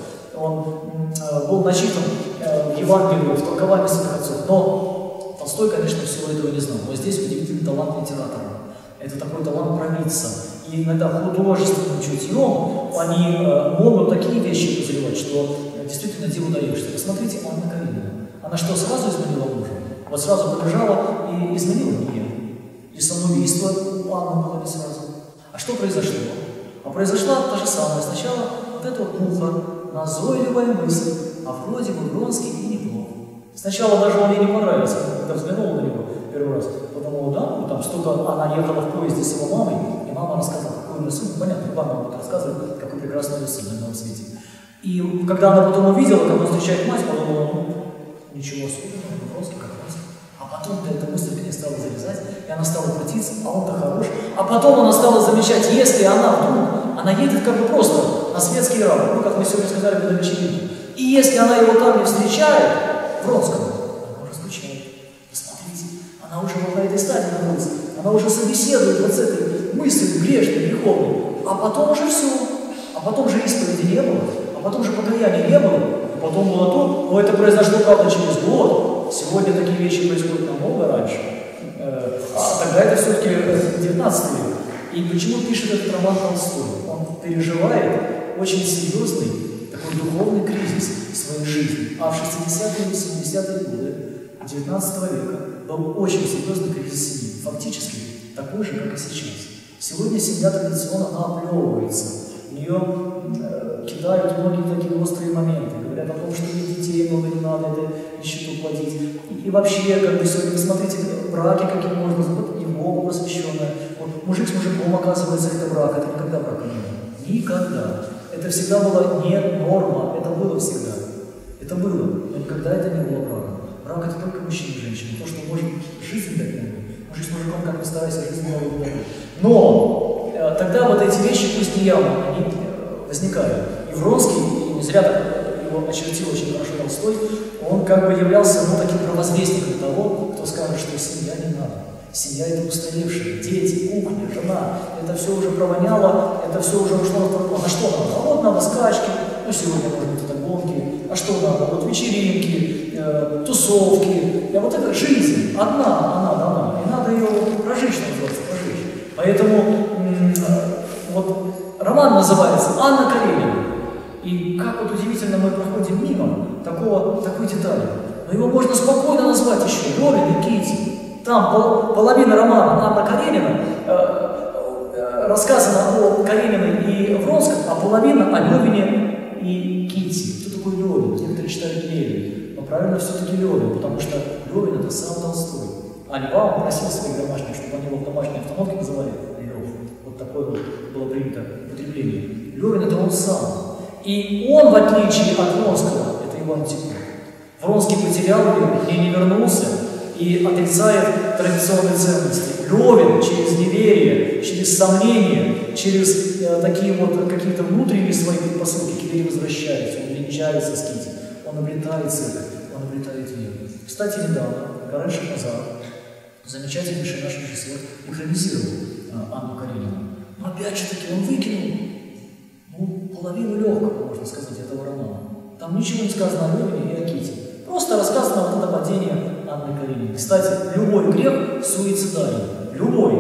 Он э, был начитан э, в Евангелии, в толковании своих отцов. Но Толстой, конечно, всего этого не знал. Но здесь удивительный талант литератора. Это такой талант провидца. И иногда художественным чутьем они э, могут такие вещи позревать, что э, действительно диву даешься. Посмотрите, Анна Каренина. Она что, сразу изменила мужа? Вот сразу побежала и изменила? Нет. И самоубийство у Анны было не сразу. А что произошло? А произошла та же самая. Сначала вот эта вот муха, назойливая мысль, а вроде бы Вронский и неплохо. Сначала даже он ей не понравился, когда взглянула на него первый раз. Подумала, да, ну там столько, она ехала в поезде с его мамой, и мама рассказала, какой у нее сын, понятно, мама будет рассказывать, какой прекрасный у нее сын на новом свете. И когда она потом увидела, как он встречает мать, подумала, ну, ничего особенного, Вронский как раз. А потом-то эта мысль к ней стала залезать, и она стала крутиться, а он-то хорош. А потом она стала замечать, если она вдруг, она едет как бы просто на светский раунд, ну, как мы сегодня сказали, на вечеринке. И если она его там не встречает, Вронского, она уже скучает. Посмотрите, она уже вот на этой стадии находится, она уже собеседует вот с этой мыслью грешной, греховной. А потом уже все. А потом же исповеди не было, а потом же покаяния не было, и потом было то, но это произошло, правда, через год. Сегодня такие вещи происходят намного раньше. А тогда это все-таки девятнадцатый век. И почему пишет этот роман Толстой? Он переживает очень серьезный такой духовный кризис в своей жизни. А в шестидесятые и семидесятые годы девятнадцатого века был очень серьезный кризис семьи. Фактически такой же, как и сейчас. Сегодня семья традиционно она оплевывается. В нее э, кидают многие такие острые моменты. Говорят о том, что нет детей, много не надо, это нищету плодить. И, и вообще, как бы сегодня, посмотрите, браки какие можно, вот и Богу посвященное. Вот мужик с мужиком, оказывается, это брак. Это никогда брака не было. Никогда. Это всегда была не норма. Это было всегда. Это было. Но никогда это не было браком. Брак – это только мужчина и женщина. То, что может жизнь дать новую, может хоть старайся жизнь новую дать. Но э, тогда вот эти вещи, пусть не явно, они э, возникают. И Вронский, и не зря так его очертил очень хорошо Толстой, он как бы являлся ну, таким провозвестником того, кто скажет, что семья не надо. Семья это устаревшая, дети, кухня, жена, это все уже провоняло, это все уже ушло в прошлое. А что надо? А вот надо скачки, ну сегодня может быть это гонки, а что надо? Вот вечеринки, э, тусовки, а вот это жизнь, одна, она дана, и надо ее прожить, что называется, прожить. Поэтому вот роман называется «Анна Каренина». И как вот удивительно мы проходим мимо такого, такой детали. Но его можно спокойно назвать еще Левин и Кити. Там пол, половина романа Анна Каренина э, э, рассказана о Карениной и Вронском, а половина о Левине и Кити. Кто такой Левин? Некоторые считают Левин. Но правильно все-таки Левин, потому что Левин это сам Толстой. А Льва он просил своих домашних, чтобы они его в домашней обстановке называли Лев. Вот такое вот было принято употребление. Левин это он сам. И он, в отличие от Вронского, это его антипод. Вронский потерял Левин и не вернулся, и отрицает традиционные ценности. Левин через неверие, через сомнения, через э, такие вот какие-то внутренние свои предпосылки к вере возвращается, он венчается с Кити, он обретает церковь, он обретает веру. Кстати, недавно Карен Шахназаров, замечательнейший наш режиссер, экранизировал э, Анну Каренину. Но опять же таки он выкинул ну, половину легкого, можно сказать, этого романа. Там ничего не сказано о Левине и о Кити. Просто рассказано вот это падение Анны Карениной. Кстати, любой грех суицидален. Любой.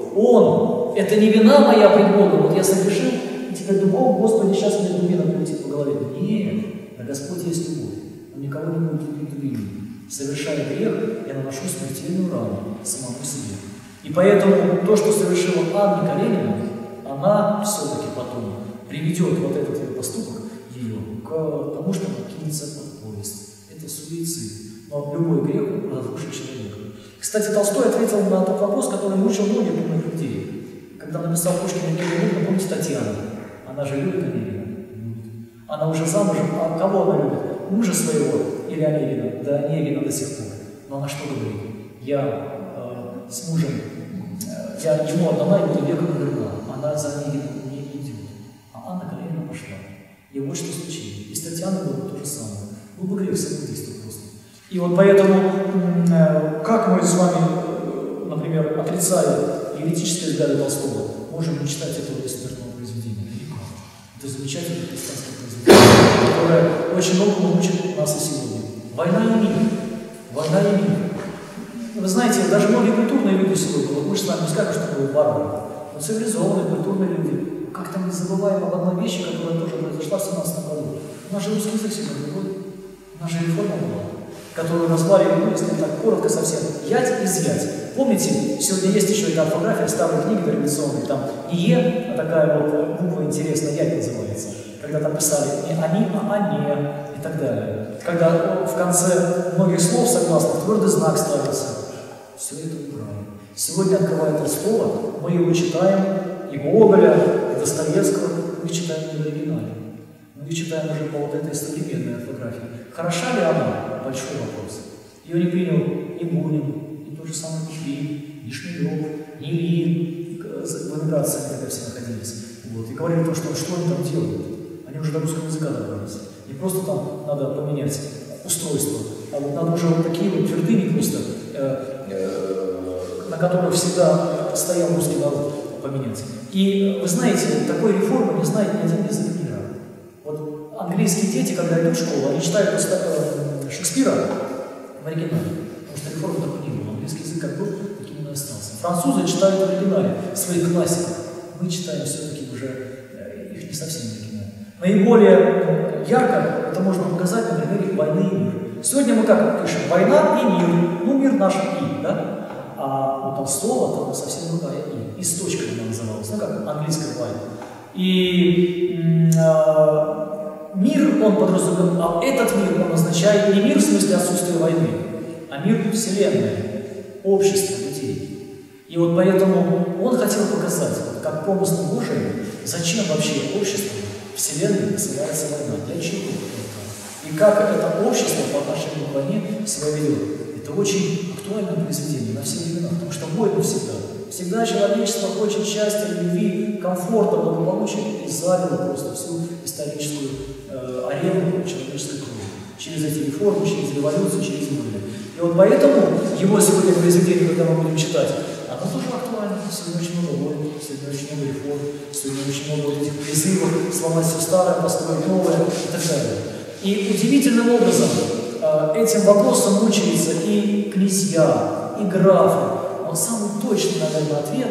Он. Это не вина моя пред Богом. Вот я согрешил, и теперь думаю, Господи, сейчас мне дубина прилетит по голове. Нет. Да Господь есть любовь. Он никого не будет любить дубиной. Совершая грех, я наношу смертельную рану самому себе. И поэтому то, что совершила Анна Каренина, она все-таки потом приведет вот этот ее поступок ее к тому, что она кинется под поезд. Это суицид. Но любой грех разрушит человека. Кстати, Толстой ответил на тот вопрос, который мучил многих умных людей. Когда написал Пушкина Кирилл, помните Татьяну? Она же любит Онегина? Любит. Она уже замужем, а кого она любит? Мужа своего или Онегина? Да Онегина до сих пор. Но она что говорит? Я э, с мужем, э, я ему отдала, и буду веком другая. Она за Онегиным не идет. А Анна Каренина пошла. И вот что случилось. И с Татьяной было то же самое. Был бы грех самоубийства просто. И вот поэтому, как мы с вами, например, отрицая еретические взгляды Толстого, можем не читать этого бессмертного произведения? Никак. Это замечательное христианское произведение, которое очень многому учит нас и сегодня. Война и мир. Война и мир. Вы знаете, даже многие культурные люди сегодня, вот мы же с вами не скажем, что мы варвары, но цивилизованные, культурные люди, как-то мы забываем об одной вещи, которая тоже произошла в семнадцатом году. У нас же русский язык сегодня другой. Наша реформа была, которую назвали, ну, если так коротко совсем, «Ять изъять». Помните, сегодня есть еще эта орфография старой книги дореволюционной, там не «е», а такая вот буква интересная, «ять» называется. Когда там писали не «они», а «они» и так далее. Когда в конце многих слов согласных твердый знак ставится. Все это убрали. Сегодня, открывая Толстого, мы его читаем, и Гоголя, и Достоевского, мы читаем не в оригинале. Мы читаем уже по вот этой современной орфографии. Хороша ли она? Большой вопрос. Ее не принял ни Бунин, ни тот же самый Куприн, ни Шмелев, ни Ильин. В эмиграции они тогда все находились. Вот. И говорили то, что что они там делают. Они уже до русского языка добрались. Не просто там надо поменять устройство, а вот надо уже вот такие вот твердыни просто, э, э, на которых всегда стоял русский народ, поменять. И вы знаете, такой реформы не знает ни один язык мира. Вот английские дети, когда идут в школу, они читают Шекспира в оригинале, потому что реформы такой не было. Английский язык как был, таким он и остался. Французы читают в оригинале своих классиков. Мы читаем все-таки уже их не совсем в оригинале. Наиболее ярко это можно показать на примере «Войны и мир». Сегодня мы как пишем «Война и мир». Ну, мир наш «и», да? А у Толстого там совсем другая «и». «И» с точкой она называлась, ну, как английская «война». И э, мир, он подразумевает, а этот мир, он означает не мир в смысле отсутствия войны, а мир Вселенной, общество людей. И вот поэтому он хотел показать, как помыслом Божиим, зачем вообще обществу Вселенной называется война, для чего это, и как это общество по отношению к войне себя ведет. Это очень актуальное произведение на все времена, потому что войны всегда Всегда человечество хочет счастья, любви, комфорта, благополучия и залило просто всю историческую э, арену человеческой крови. Через эти реформы, через революцию, через войны. И вот поэтому его сегодня произведение, когда мы будем читать, оно тоже актуально. Сегодня очень много войн, сегодня очень много реформ, сегодня очень много вот этих призывов сломать все старое, построить новое и так далее. И удивительным образом э, этим вопросом мучаются и князья, и графы. Но самый точный, наверное, ответ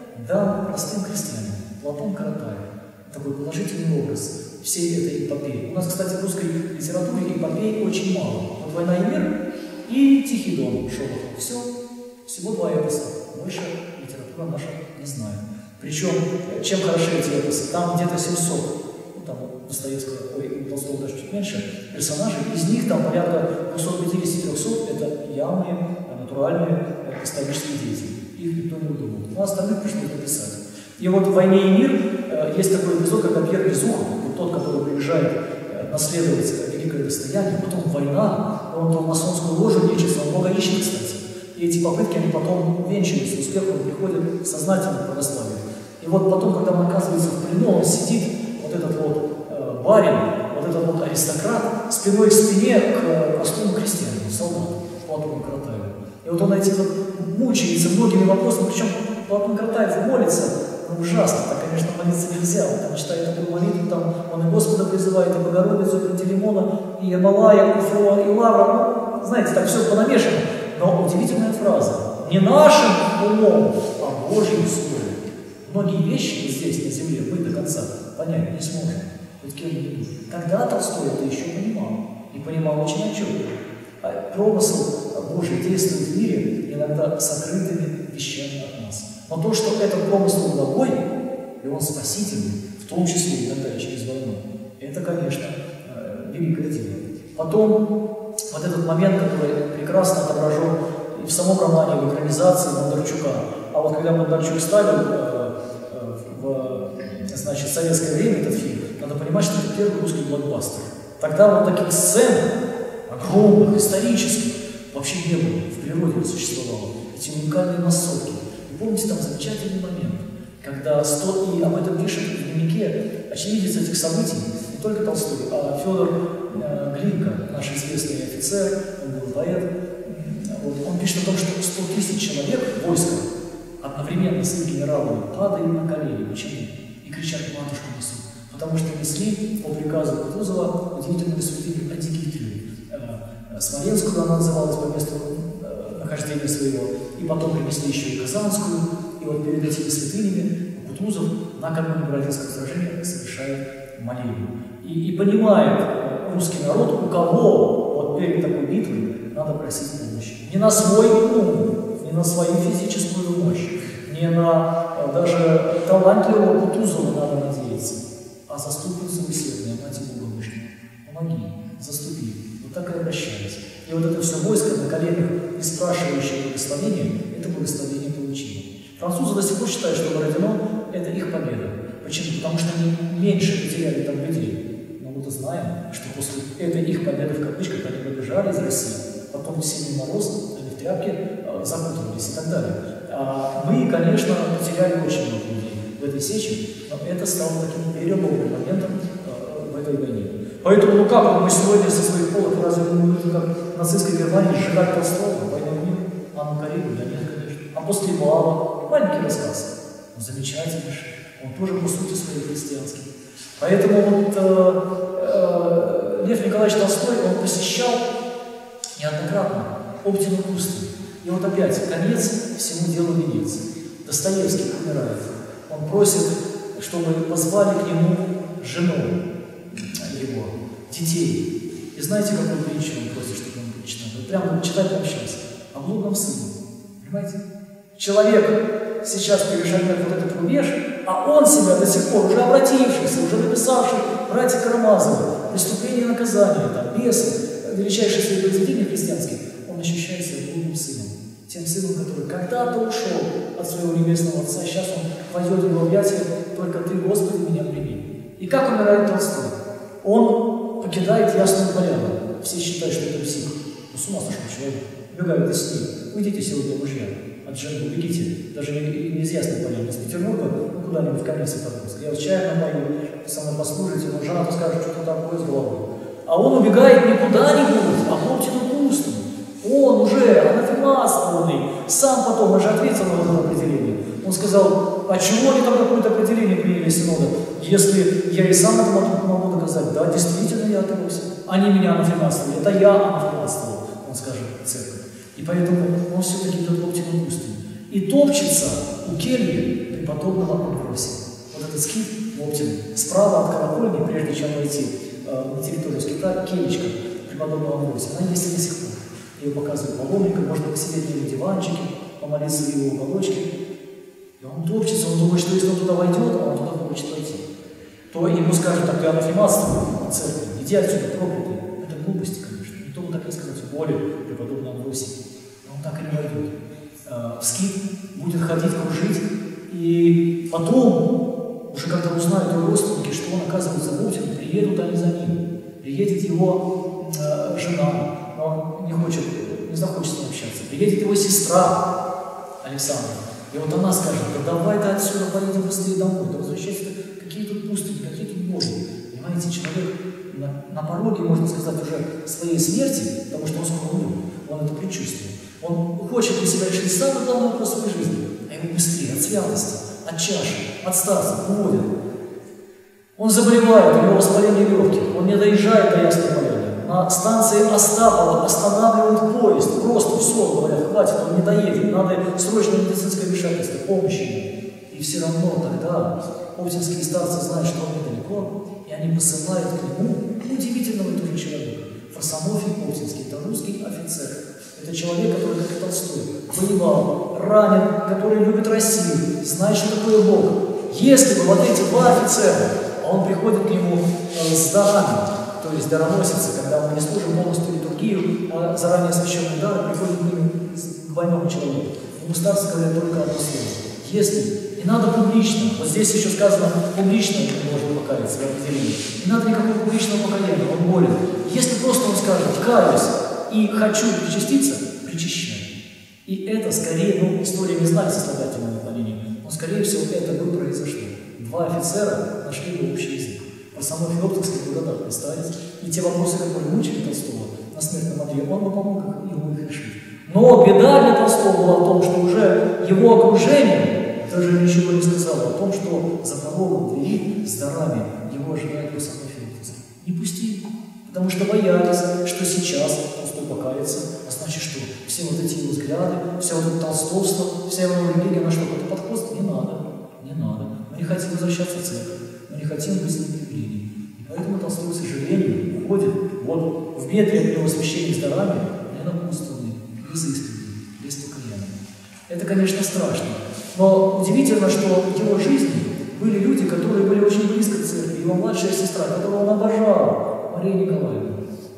дал простым крестьянам. Платон Каратаев. Такой положительный образ всей этой эпопеи. У нас, кстати, в русской литературе эпопей очень мало. Вот «Война и мир» и «Тихий дон» Шолохова. Все. Всего два эпоса. Больше литература наша не знает. Причем, чем хороши эти эпосы? Там где-то семьсот, ну, там у Достоевского, ой, у Толстого даже чуть меньше, персонажей. Из них там порядка двухсот пятидесяти — трёхсот это явные, натуральные исторические деятели. Их никто не выдумал. Но остальных пришлось написать. И вот в «Войне и мир» э, есть такой эпизод, когда Пьер Безухов, вот тот, который приезжает э, наследовать великое достояние, потом война, он в масонскую ложу лечится, он много ищет, кстати. И эти попытки, они потом венчаются успехом, приходят сознательно к православию. И вот потом, когда он оказывается в плену, он сидит, вот этот вот э, барин, вот этот вот аристократ, спиной к спине к простому крестьянину, солдату, Платону Каратаеву. И вот он эти вот мучается многими вопросами, причем Платон Каратаев молится, ну ужасно, так, конечно, молиться нельзя, он там читает такую молитву, там он и Господа призывает, и Богородицу, и Пантелеймона, и Ермолая, и Феофана, и Лавра, ну, знаете, так все понамешано. Но удивительная фраза, не нашим умом, а Божьим словом. Многие вещи здесь, на земле, мы до конца понять не сможем. Вот кем мы будем. Тогда Толстой это еще понимал, и понимал очень отчетливо. А промысл Божий действует в мире иногда сокрытыми вещами от нас. Но то, что этот промысл благой, и он спасительный, в том числе иногда и через войну, это, конечно, великое дело. Потом вот этот момент, который прекрасно отображен и в самом романе, в экранизации Бондарчука. А вот когда Бондарчук ставил э, э, в значит, советское время этот фильм, надо понимать, что это первый русский блокбастер. Тогда вот таких сцен огромных, исторических, вообще не было, в природе не существовало. Эти уникальные массовки. И помните, там замечательный момент, когда сто, и об этом пишет в дневнике очевидец этих событий, не только Толстой, а Федор э, Глинка, наш известный офицер, он был поэт, вот, он пишет о том, что сто тысяч человек войска одновременно с генералами падали на колени. Почему? И кричат: «Матушку несут». Потому что несли по приказу Кутузова удивительную святыню Антигитрию. Смоленскую она называлась по месту э, нахождения своего, и потом принесли еще и Казанскую, и вот перед этими святынями Кутузов накануне Бородинского сражения совершает молебен. И, и понимает э, русский народ, у кого вот перед такой битвой надо просить помощи. Не на свой ум, не на свою физическую мощь, не на э, даже талантливого Кутузова надо надеяться, а заступницу усердия, мать Богомощную. Помоги, заступи. Вот так и обращались. И вот это все войско на коленях и спрашивающее благословение, это благословение получило. Французы до сих пор считают, что Бородино – это их победа. Почему? Потому что они меньше потеряли там людей. Но мы-то знаем, что после этой их победы, в кавычках, они побежали из России, потом в сильный мороз, они в тряпке э, запутывались и так далее. А мы, конечно, потеряли очень много людей в этой сече, но это стало таким переломным моментом э, в этой войне. Поэтому, ну как мы сегодня со своих полок разве мы будем, как в нацистской Германии, сжигать Толстого, «Войну и мир», Анну Каренину? Да нет, конечно. А после Бала маленький рассказ, но замечательнейший, он тоже по сути своей христианский. Поэтому вот э, э, Лев Николаевич Толстой, он посещал неоднократно Оптину пустыню. И вот опять, конец всему делу венец. Достоевский умирает. Он просит, чтобы позвали к нему жену его, детей. И знаете, какую притчу он просит, чтобы он прочитал? Вот прямо читать прямо сейчас. О блудном сыне. Понимаете? Человек сейчас перешагнет вот этот рубеж, а он себя до сих пор, уже обратившийся, уже написавший «Братья Карамазовы», «Преступление и наказание», там, «Бесы», величайшие свои произведения христианские, он ощущает себя блудным сыном. Тем сыном, который когда-то ушел от своего небесного Отца, сейчас он войдет в его объятия: «Только Ты, Господи, меня прими». И как умирает Толстой? Он покидает Ясную Поляну. Все считают, что это псих. Ну, с ума сошел человек. Убегает из сни. Уйдите сегодня, мужья, от жены, убегите. Даже не, не из Ясной Поляны, из Петербурга, ну куда-нибудь в Каменец-Татарск. Я вот чай напою, со мной послужите, но жена-то скажет, что-то такое с головой. А он убегает не куда-нибудь, а в Оптину пустыню. Он уже анафематствованный, сам потом, он же ответил на это определение. Он сказал, а чего они там какое-то определение приняли синода? Если я и сам это могу, могу доказать, да, действительно я отрекся. Они меня анафематствовали, это я анафематствовал, он скажет церковь. И поэтому он все-таки идет в Оптину пустыню. И топчется у кельи преподобного Амвросия. Вот этот скит в Оптине, справа от колокольни, прежде чем войти э, на территорию скита, келечка преподобного Амвросия, она есть и до сих пор. Ее показывают паломникам, можно посидеть на его диванчике, помолиться в его уголочке. И он топчется, он думает, что если он туда войдет, а он туда хочет войти, то ему скажут, так ты анафематствуй от церкви, иди отсюда, проклятый. Это глупости, конечно. Никто бы так не сказал, в воле преподобного Амвросия. Но он так и не войдет. В скит будет ходить, кружить, и потом, уже когда узнают его родственники, что он оказывается в Оптине, приедут они за ним. Приедет его э, жена, но он не хочет, не захочет с ним общаться. Приедет его сестра Александра. И вот она скажет, да давай ты отсюда поедем быстрее домой, да возвращайся, какие тут пустыни, какие тут боли. Понимаете, человек на, на пороге, можно сказать, уже своей смерти, потому что он скоро умрет, он это предчувствует. Он хочет для себя решить самый главный вопрос своей жизни, а ему быстрее, от святости, от чаши, от старца, уводят. Он заболевает, у него воспаление легких, он не доезжает до Ясной Поляны. На станции Остапова останавливают поезд, просто все, говорят, хватит, он не доедет, надо срочное медицинское вмешательство, помощи. И все равно тогда оптинские старцы знают, что он недалеко, и они посылают к нему удивительного тоже человека. Фарсонофий Оптинский, это русский офицер. Это человек, который, как и Толстой, воевал, ранен, который любит Россию, знает, что такое Бог. Если бы вот эти два офицера, а он приходит к нему э, с дарами, то есть дароносицы, когда мы не служим полностью литургию, а заранее освященные дары приходят к ним к больному человеку. Ему старцы говорят только одно слово. Если, не надо публично, вот здесь еще сказано, публично не можно покаяться в определении. Не надо никакого публичного покаяния, он болен. Если просто он скажет, каюсь и хочу причаститься, причащай. И это скорее, ну, история не знает сослагательного наклонения, но скорее всего это бы произошло. Два офицера нашли бы общий язык. Фарсонофий Оптинский благодатный старец, и те вопросы, которые мучили Толстого на смертном одре, он бы помог ему их решить. Но беда для Толстого была в том, что уже его окружение даже ничего не сказало о том, что за порогом двери с дарами его ожидает Фарсонофий Оптинский. Не пусти, потому что боялись, что сейчас Толстой покается, а значит что? Все вот эти его взгляды, все вот это толстовство, вся его религия, на что это подходит, не надо, не надо. Мы не хотим возвращаться в церковь. Мы не хотим быть неправильными. И поэтому Толстой, к сожалению, уходит вот в метре от него священник с дарами, ненапутствованный, изысканный, без покаяния. Это, конечно, страшно. Но удивительно, что в его жизни были люди, которые были очень близко к церкви. Его младшая сестра, которую он обожал, Мария Николаевна.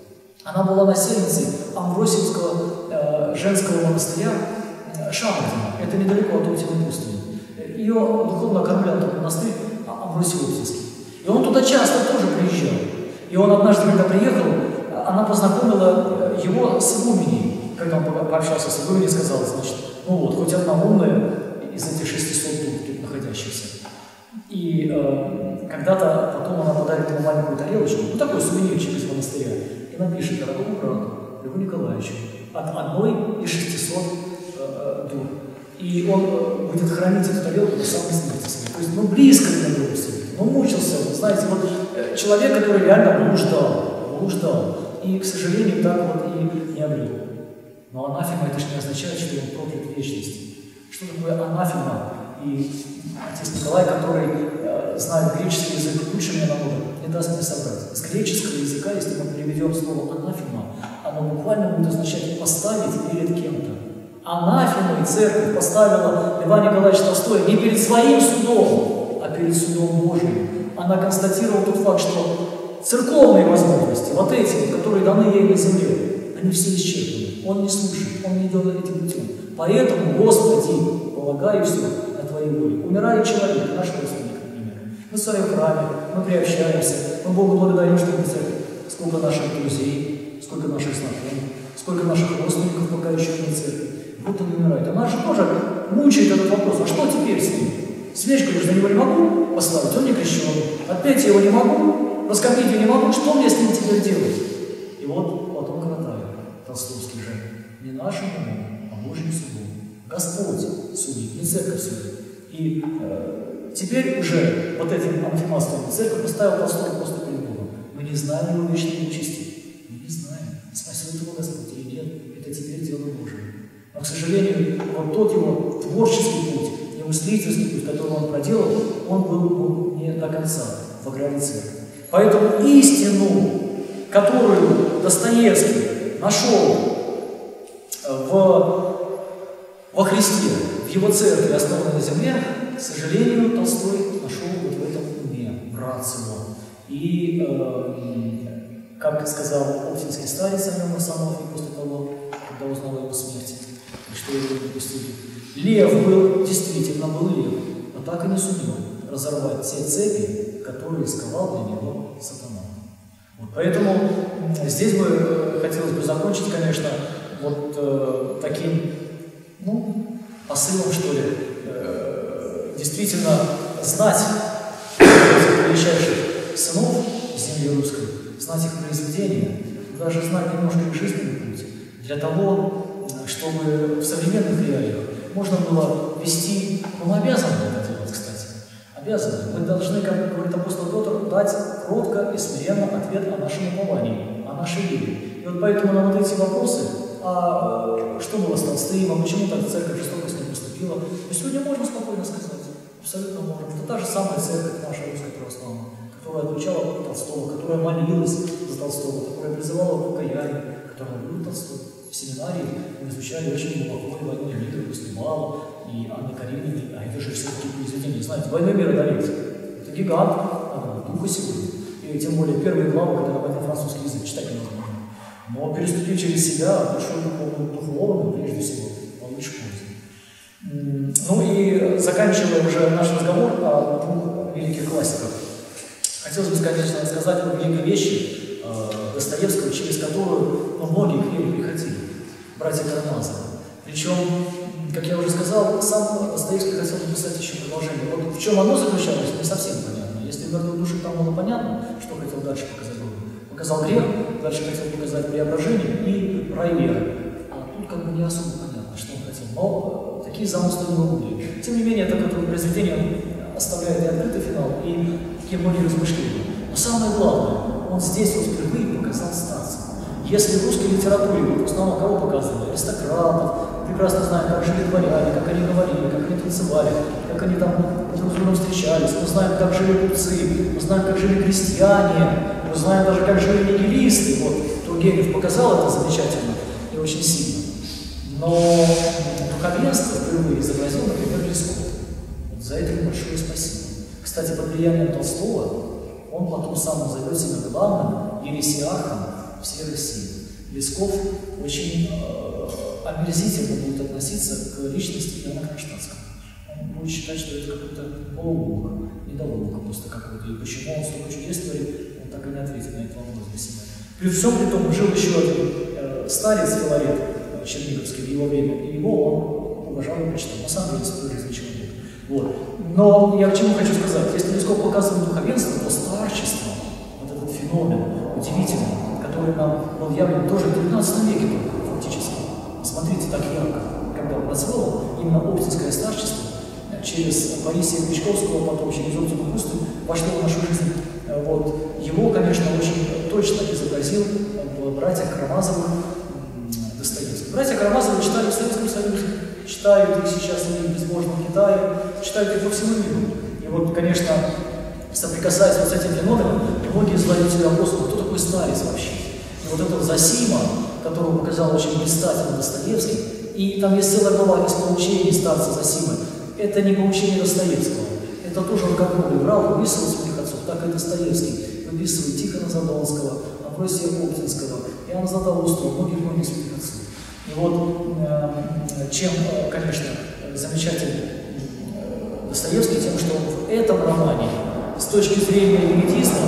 Она была насельницей Амвросиевского э, женского монастыря э, Шамотина. Это недалеко от Оптиной пустыни. Ее духовно окормлял этот монастырь Амвросий Оптинский. И он туда часто тоже приезжал. И он однажды, когда приехал, она познакомила его с игуменей. Когда он пообщался с игуменей, сказала, значит, ну вот, хоть одна умная из этих шестисот дух тут находящихся. И э, когда-то потом она подарит ему маленькую тарелочку, ну такой сувенирчик из монастыря, и напишет дорогому брату, Льву Николаевичу, от одной из шестисот э, дух. И он э, будет хранить эту тарелку до самой смерти своей. То есть, ну, близко к нему все. Ну, мучился, знаете, вот э, человек, который реально блуждал, блуждал, и, к сожалению, так вот и не обрел. Но анафема это же не означает, что он проклят в вечности. Что такое анафема? И отец Николай, который э, знает греческий язык лучше меня намного, не даст мне собрать. С греческого языка, если мы переведем слово анафема, оно буквально будет означать поставить перед кем-то. Анафемой церковь поставила Льва Николаевича Толстого не перед своим судом, а перед судом Божиим. Она констатировала тот факт, что церковные возможности, вот эти, которые даны ей на земле, они все исчерпаны. Он не слушает, он не идет этим путем. Поэтому, Господи, полагаю все на Твоей воле. Умирает человек, наш родственник, например. Мы в своем храме, мы приобщаемся, мы Богу благодарим, что мы церковь. Сколько наших друзей, сколько наших знакомых, сколько наших родственников, пока еще не церковь. И вот он умирает. А нас же тоже мучает этот вопрос, а что теперь с ним? Свечку я же на него не могу поставить, он не крещен. Отпеть я его не могу, раскормить я не могу, что мне с ним теперь делать? И вот потом коротает толстовский же. Не нашим умом, а Божьим судом. Господь судит, не церковь судит. И э, теперь уже вот этим амфимастом церковь поставила Толстого просто перед Богом. Мы не знаем его вечной участи. Мы не знаем, спасет его Господь или нет. Это теперь дело Божие. Но, к сожалению, вот тот его творческий путь, его мыслительский путь, который он проделал, он был не до конца в аграрной церкви. Поэтому истину, которую Достоевский нашел в, во Христе, в его церкви, основанной на земле, к сожалению, Толстой нашел вот в этом уме, рацио. И, э, как сказал оптинский старец Семен Самов после того, когда узнал о его смерти, что его не пустили. Лев был, действительно был лев, но так и не сумел разорвать те цепи, которые сковал для него сатана. Вот, поэтому здесь бы хотелось бы закончить, конечно, вот э, таким, ну, посылом, что ли, э, действительно знать величайших сынов земли русской, знать их произведения, даже знать немножко их жизненный путь, для того, чтобы в современных реалиях можно было вести, ну, мы обязаны это делать, кстати, обязаны. Мы должны, как говорит апостол Петр, дать кротко и смиренно ответ о нашем уповании, о нашей вере. И вот поэтому на вот эти вопросы, а что было с Толстым, а почему так церковь жестоко с ним поступила, мы сегодня можем спокойно сказать, абсолютно можем. Это та же самая церковь наша русская православная, которая отвечала Толстого, которая молилась за Толстого, которая призывала к покаянию, которая любила Толстого. В семинарии мы изучали очень глубоко и «Войну и мир», и «Пустымалу», и Анны Карениной, а это же все-таки произведения. Знаете, «Войну и мир» одолеть. Это гигант, а духа сегодня. И тем более первые главы, когда на французский язык читать невозможно. Но переступив через себя, большой духовный, духовный, прежде всего, получишь пользу. Ну и заканчивая уже наш разговор о двух великих классиках, хотелось бы, конечно, сказать о великой вещи Достоевского, через которую, ну, многие к нему приходили, братья Карамазовы. Причем, как я уже сказал, сам Достоевский хотел написать еще продолжение. Вот в чем оно заключалось, не совсем понятно. Если в «Мертвой душе» там было понятно, что хотел дальше показать Бог. Показал грех, дальше хотел показать преображение и рай веры. А тут как бы не особо понятно, что он хотел. Но такие замыслы у него были. Тем не менее, это как произведение оставляет и открытый финал, и такие многие размышления. Но самое главное, он здесь вот впервые показал старца. Если в русской литературе в основном кого показывали? Аристократов, прекрасно знаем, как жили дворяне, как они говорили, как они танцевали, как они там друг с другом встречались. Мы знаем, как жили купцы, мы знаем, как жили крестьяне, мы знаем даже, как жили нигилисты. Вот Тургенев показал это замечательно и очень сильно. Но духовенство впервые изобразил, например, Лесков. Вот за это ему большое спасибо. Кстати, под влиянием Толстого он потом сам назовет себя главным ересиархом всей России. Лесков очень э, омерзительно будет относиться к личности Иоанна Кронштадтского. Он будет считать, что это какой-то полулог, недолог, просто какой-то. И почему он столько чудес творит, он так и не ответит на этот вопрос для себя. При всем при том, жил еще один э, старец Филарет э, Черниговский в его время, и его он уважал и почитал. На самом деле, свою жизнь человек. Вот. Но я к чему хочу сказать, если Лесков показывает духовенство, то старчество, вот этот феномен удивительный, который нам был явлен тоже в девятнадцатом веке фактически. Смотрите, так ярко, когда процвело именно оптинское старчество через Паисия Кричковского, потом через Оптину пустыню вошло в нашу жизнь. Вот. Его, конечно, очень точно изобразил в братьях Карамазовых Достоевский. Братья Карамазовы читали в Советском Союзе, читают их сейчас в безбожном Китае, читают их по всему миру. И вот, конечно, соприкасаясь вот с этим феноменом, многие задают себе вопрос, кто такой старец вообще? И вот этого Зосима, которого показал очень блистательно Достоевский, и там есть целая глава из поучений старца Зосимы, это не поучение Достоевского, это тоже он как Бог играл, выписывал своих отцов, так и Достоевский выписывает Тихона Задонского, Амвросия Оптинского, Иоанна Златоустова, многих-многих своих отцов. И вот э, чем, конечно, замечательный Достоевский, тем, что он в этом романе, с точки зрения лимитизма,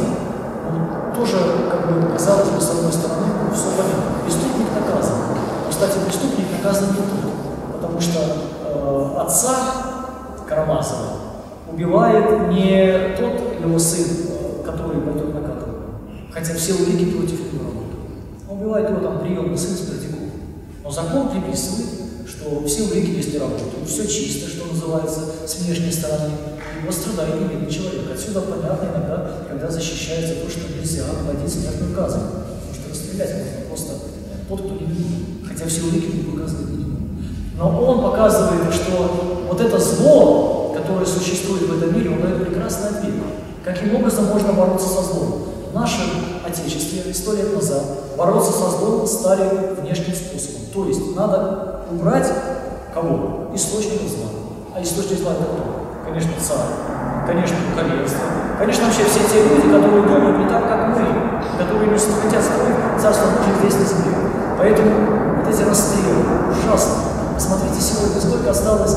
он тоже, как бы, казалось бы, с одной стороны, все понятно. Преступник наказан. Кстати, преступник наказан не тут. потому что э, отца Карамазова убивает не тот его сын, который пойдет на каторгу, хотя все улики против него работают. Он убивает его там приемный сын Стратиков. Но закон приписывает, что все улики, если работают, все чисто, что называется, с внешней стороны, его страдает невинный человек. Отсюда понятно иногда, когда защищается то, что нельзя вводить смертную казнь, потому что расстрелять можно просто тот, кто не виновен, хотя все улики не показывают вину. Но он показывает, что вот это зло, которое существует в этом мире, он дает прекрасный ответ. Каким образом можно бороться со злом? В нашем Отечестве сто лет назад бороться со злом стали внешним способом. То есть надо убрать кого? Источник зла. А источник зла это кто? Конечно, царь, конечно, духовенство, конечно, вообще все те люди, которые думают не так, как мы, которые не хотят строить Царство Божие здесь на земле. Поэтому вот эти расстрелы ужасно. Посмотрите сегодня, сколько осталось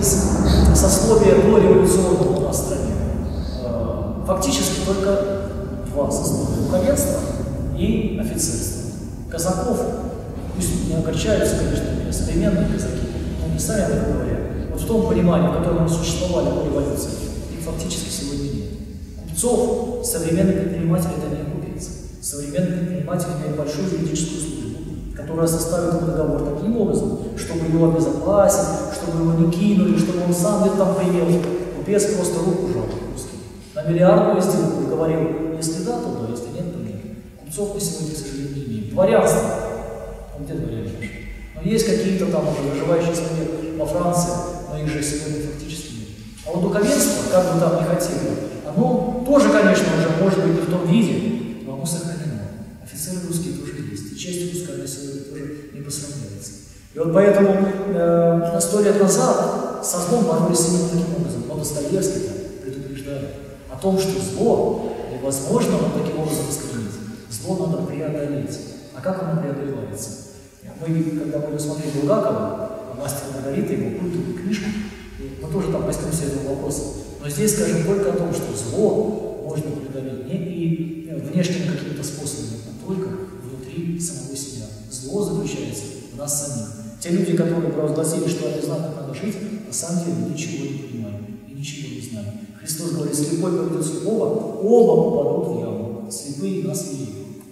из сословия дореволюционного у нас в стране. Фактически только два сословия: духовенство и офицерство. Казаков, пусть не огорчаются, конечно, современные казаки, но не сами об этом говорят. Вот в том понимании, в котором они существовали по революции, их фактически сегодня нет. Купцов, современный предприниматель – это не купец. Современный предприниматель имеет большую юридическую службу, которая составит ему договор таким образом, чтобы его обезопасить, чтобы его не кинули, чтобы он сам где-то там привел. Купец просто руку жал русский. На миллиардную сделку и говорил, если да, то да, если нет, то нет. Купцов мы сегодня, к сожалению, не имеем. Дворянство. Он где дворянство? Но есть какие-то там уже выживающие человек во Франции, но их же сегодня фактически нет. А вот духовенство, как бы там ни хотели, оно тоже, конечно, уже может быть не в том виде, но оно сохранено. Офицеры русские тоже есть. И часть русская на сегодня тоже не посравняется. И вот поэтому э, сто лет назад со злом боролись именно таким образом. Но Достоевский предупреждает о том, что зло невозможно вот таким образом искоренить. Зло надо преодолеть. А как оно преодолевается? Мы, когда будем смотреть Булгакова, «Мастера и Маргариты», его культовую книжку, мы тоже там коснемся этого вопроса. Но здесь скажем только о том, что зло можно преодолеть не и внешним каким-то способом, а только внутри самого себя. Зло заключается в нас самих. Те люди, которые провозгласили, что они знают, как надо жить, на самом деле ничего не понимают и ничего не знают. Христос говорит, слепой поведет слепого, оба попадут в яму. Слепые нас вели.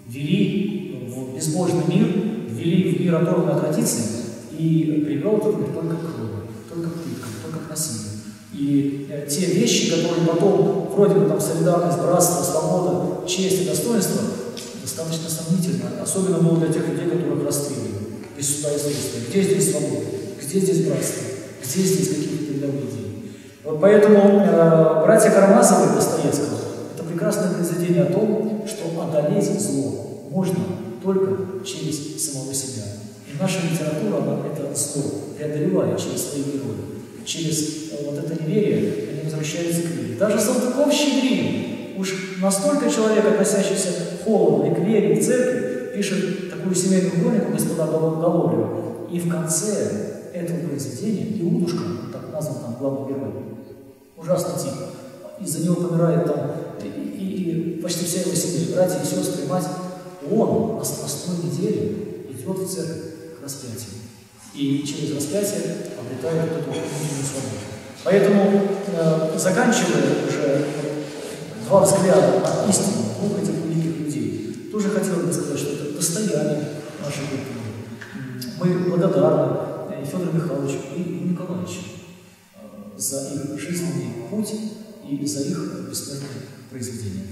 Вели в безбожный мир, ввели в мир, оторванный от традиции, и привел этот мир только к крови, только к пыткам, только к насилию. И э, те вещи, которые потом, вроде бы там солидарность, братство, свобода, честь и достоинство, достаточно сомнительно, особенно было для тех людей, которых расстреливали без суда и следствия. Где здесь свобода? Где здесь братство? Где здесь какие-то передовые идеи? Вот поэтому э, братья Карамазовы Достоевского – это прекрасное произведение о том, что одолеть зло можно только через самого себя. И наша литература, она это зло преодолевает через свои герои. Через э, вот это неверие они возвращаются к вере. Даже Салтыков-Щедрин, уж настолько человек, относящийся холодно и к вере, и к церкви, пишет такую семейную хронику господа Головлева. И в конце этого произведения Иудушка, так назван там главный герой, ужасный тип, из-за него помирает там и, и, и почти вся его семья, братья и сестры, и мать. Он на страстной неделе идет в церковь к распятию. И через распятие обретает вот эту внутреннюю свободу. Поэтому, э, заканчивая уже два взгляда на истину двух этих великих людей, тоже хотел бы сказать, что это достояние нашей культуры. Мы благодарны и Федору Михайловичу, и Игорю Николаевичу э, за их жизненный путь и за их бессмертные произведения.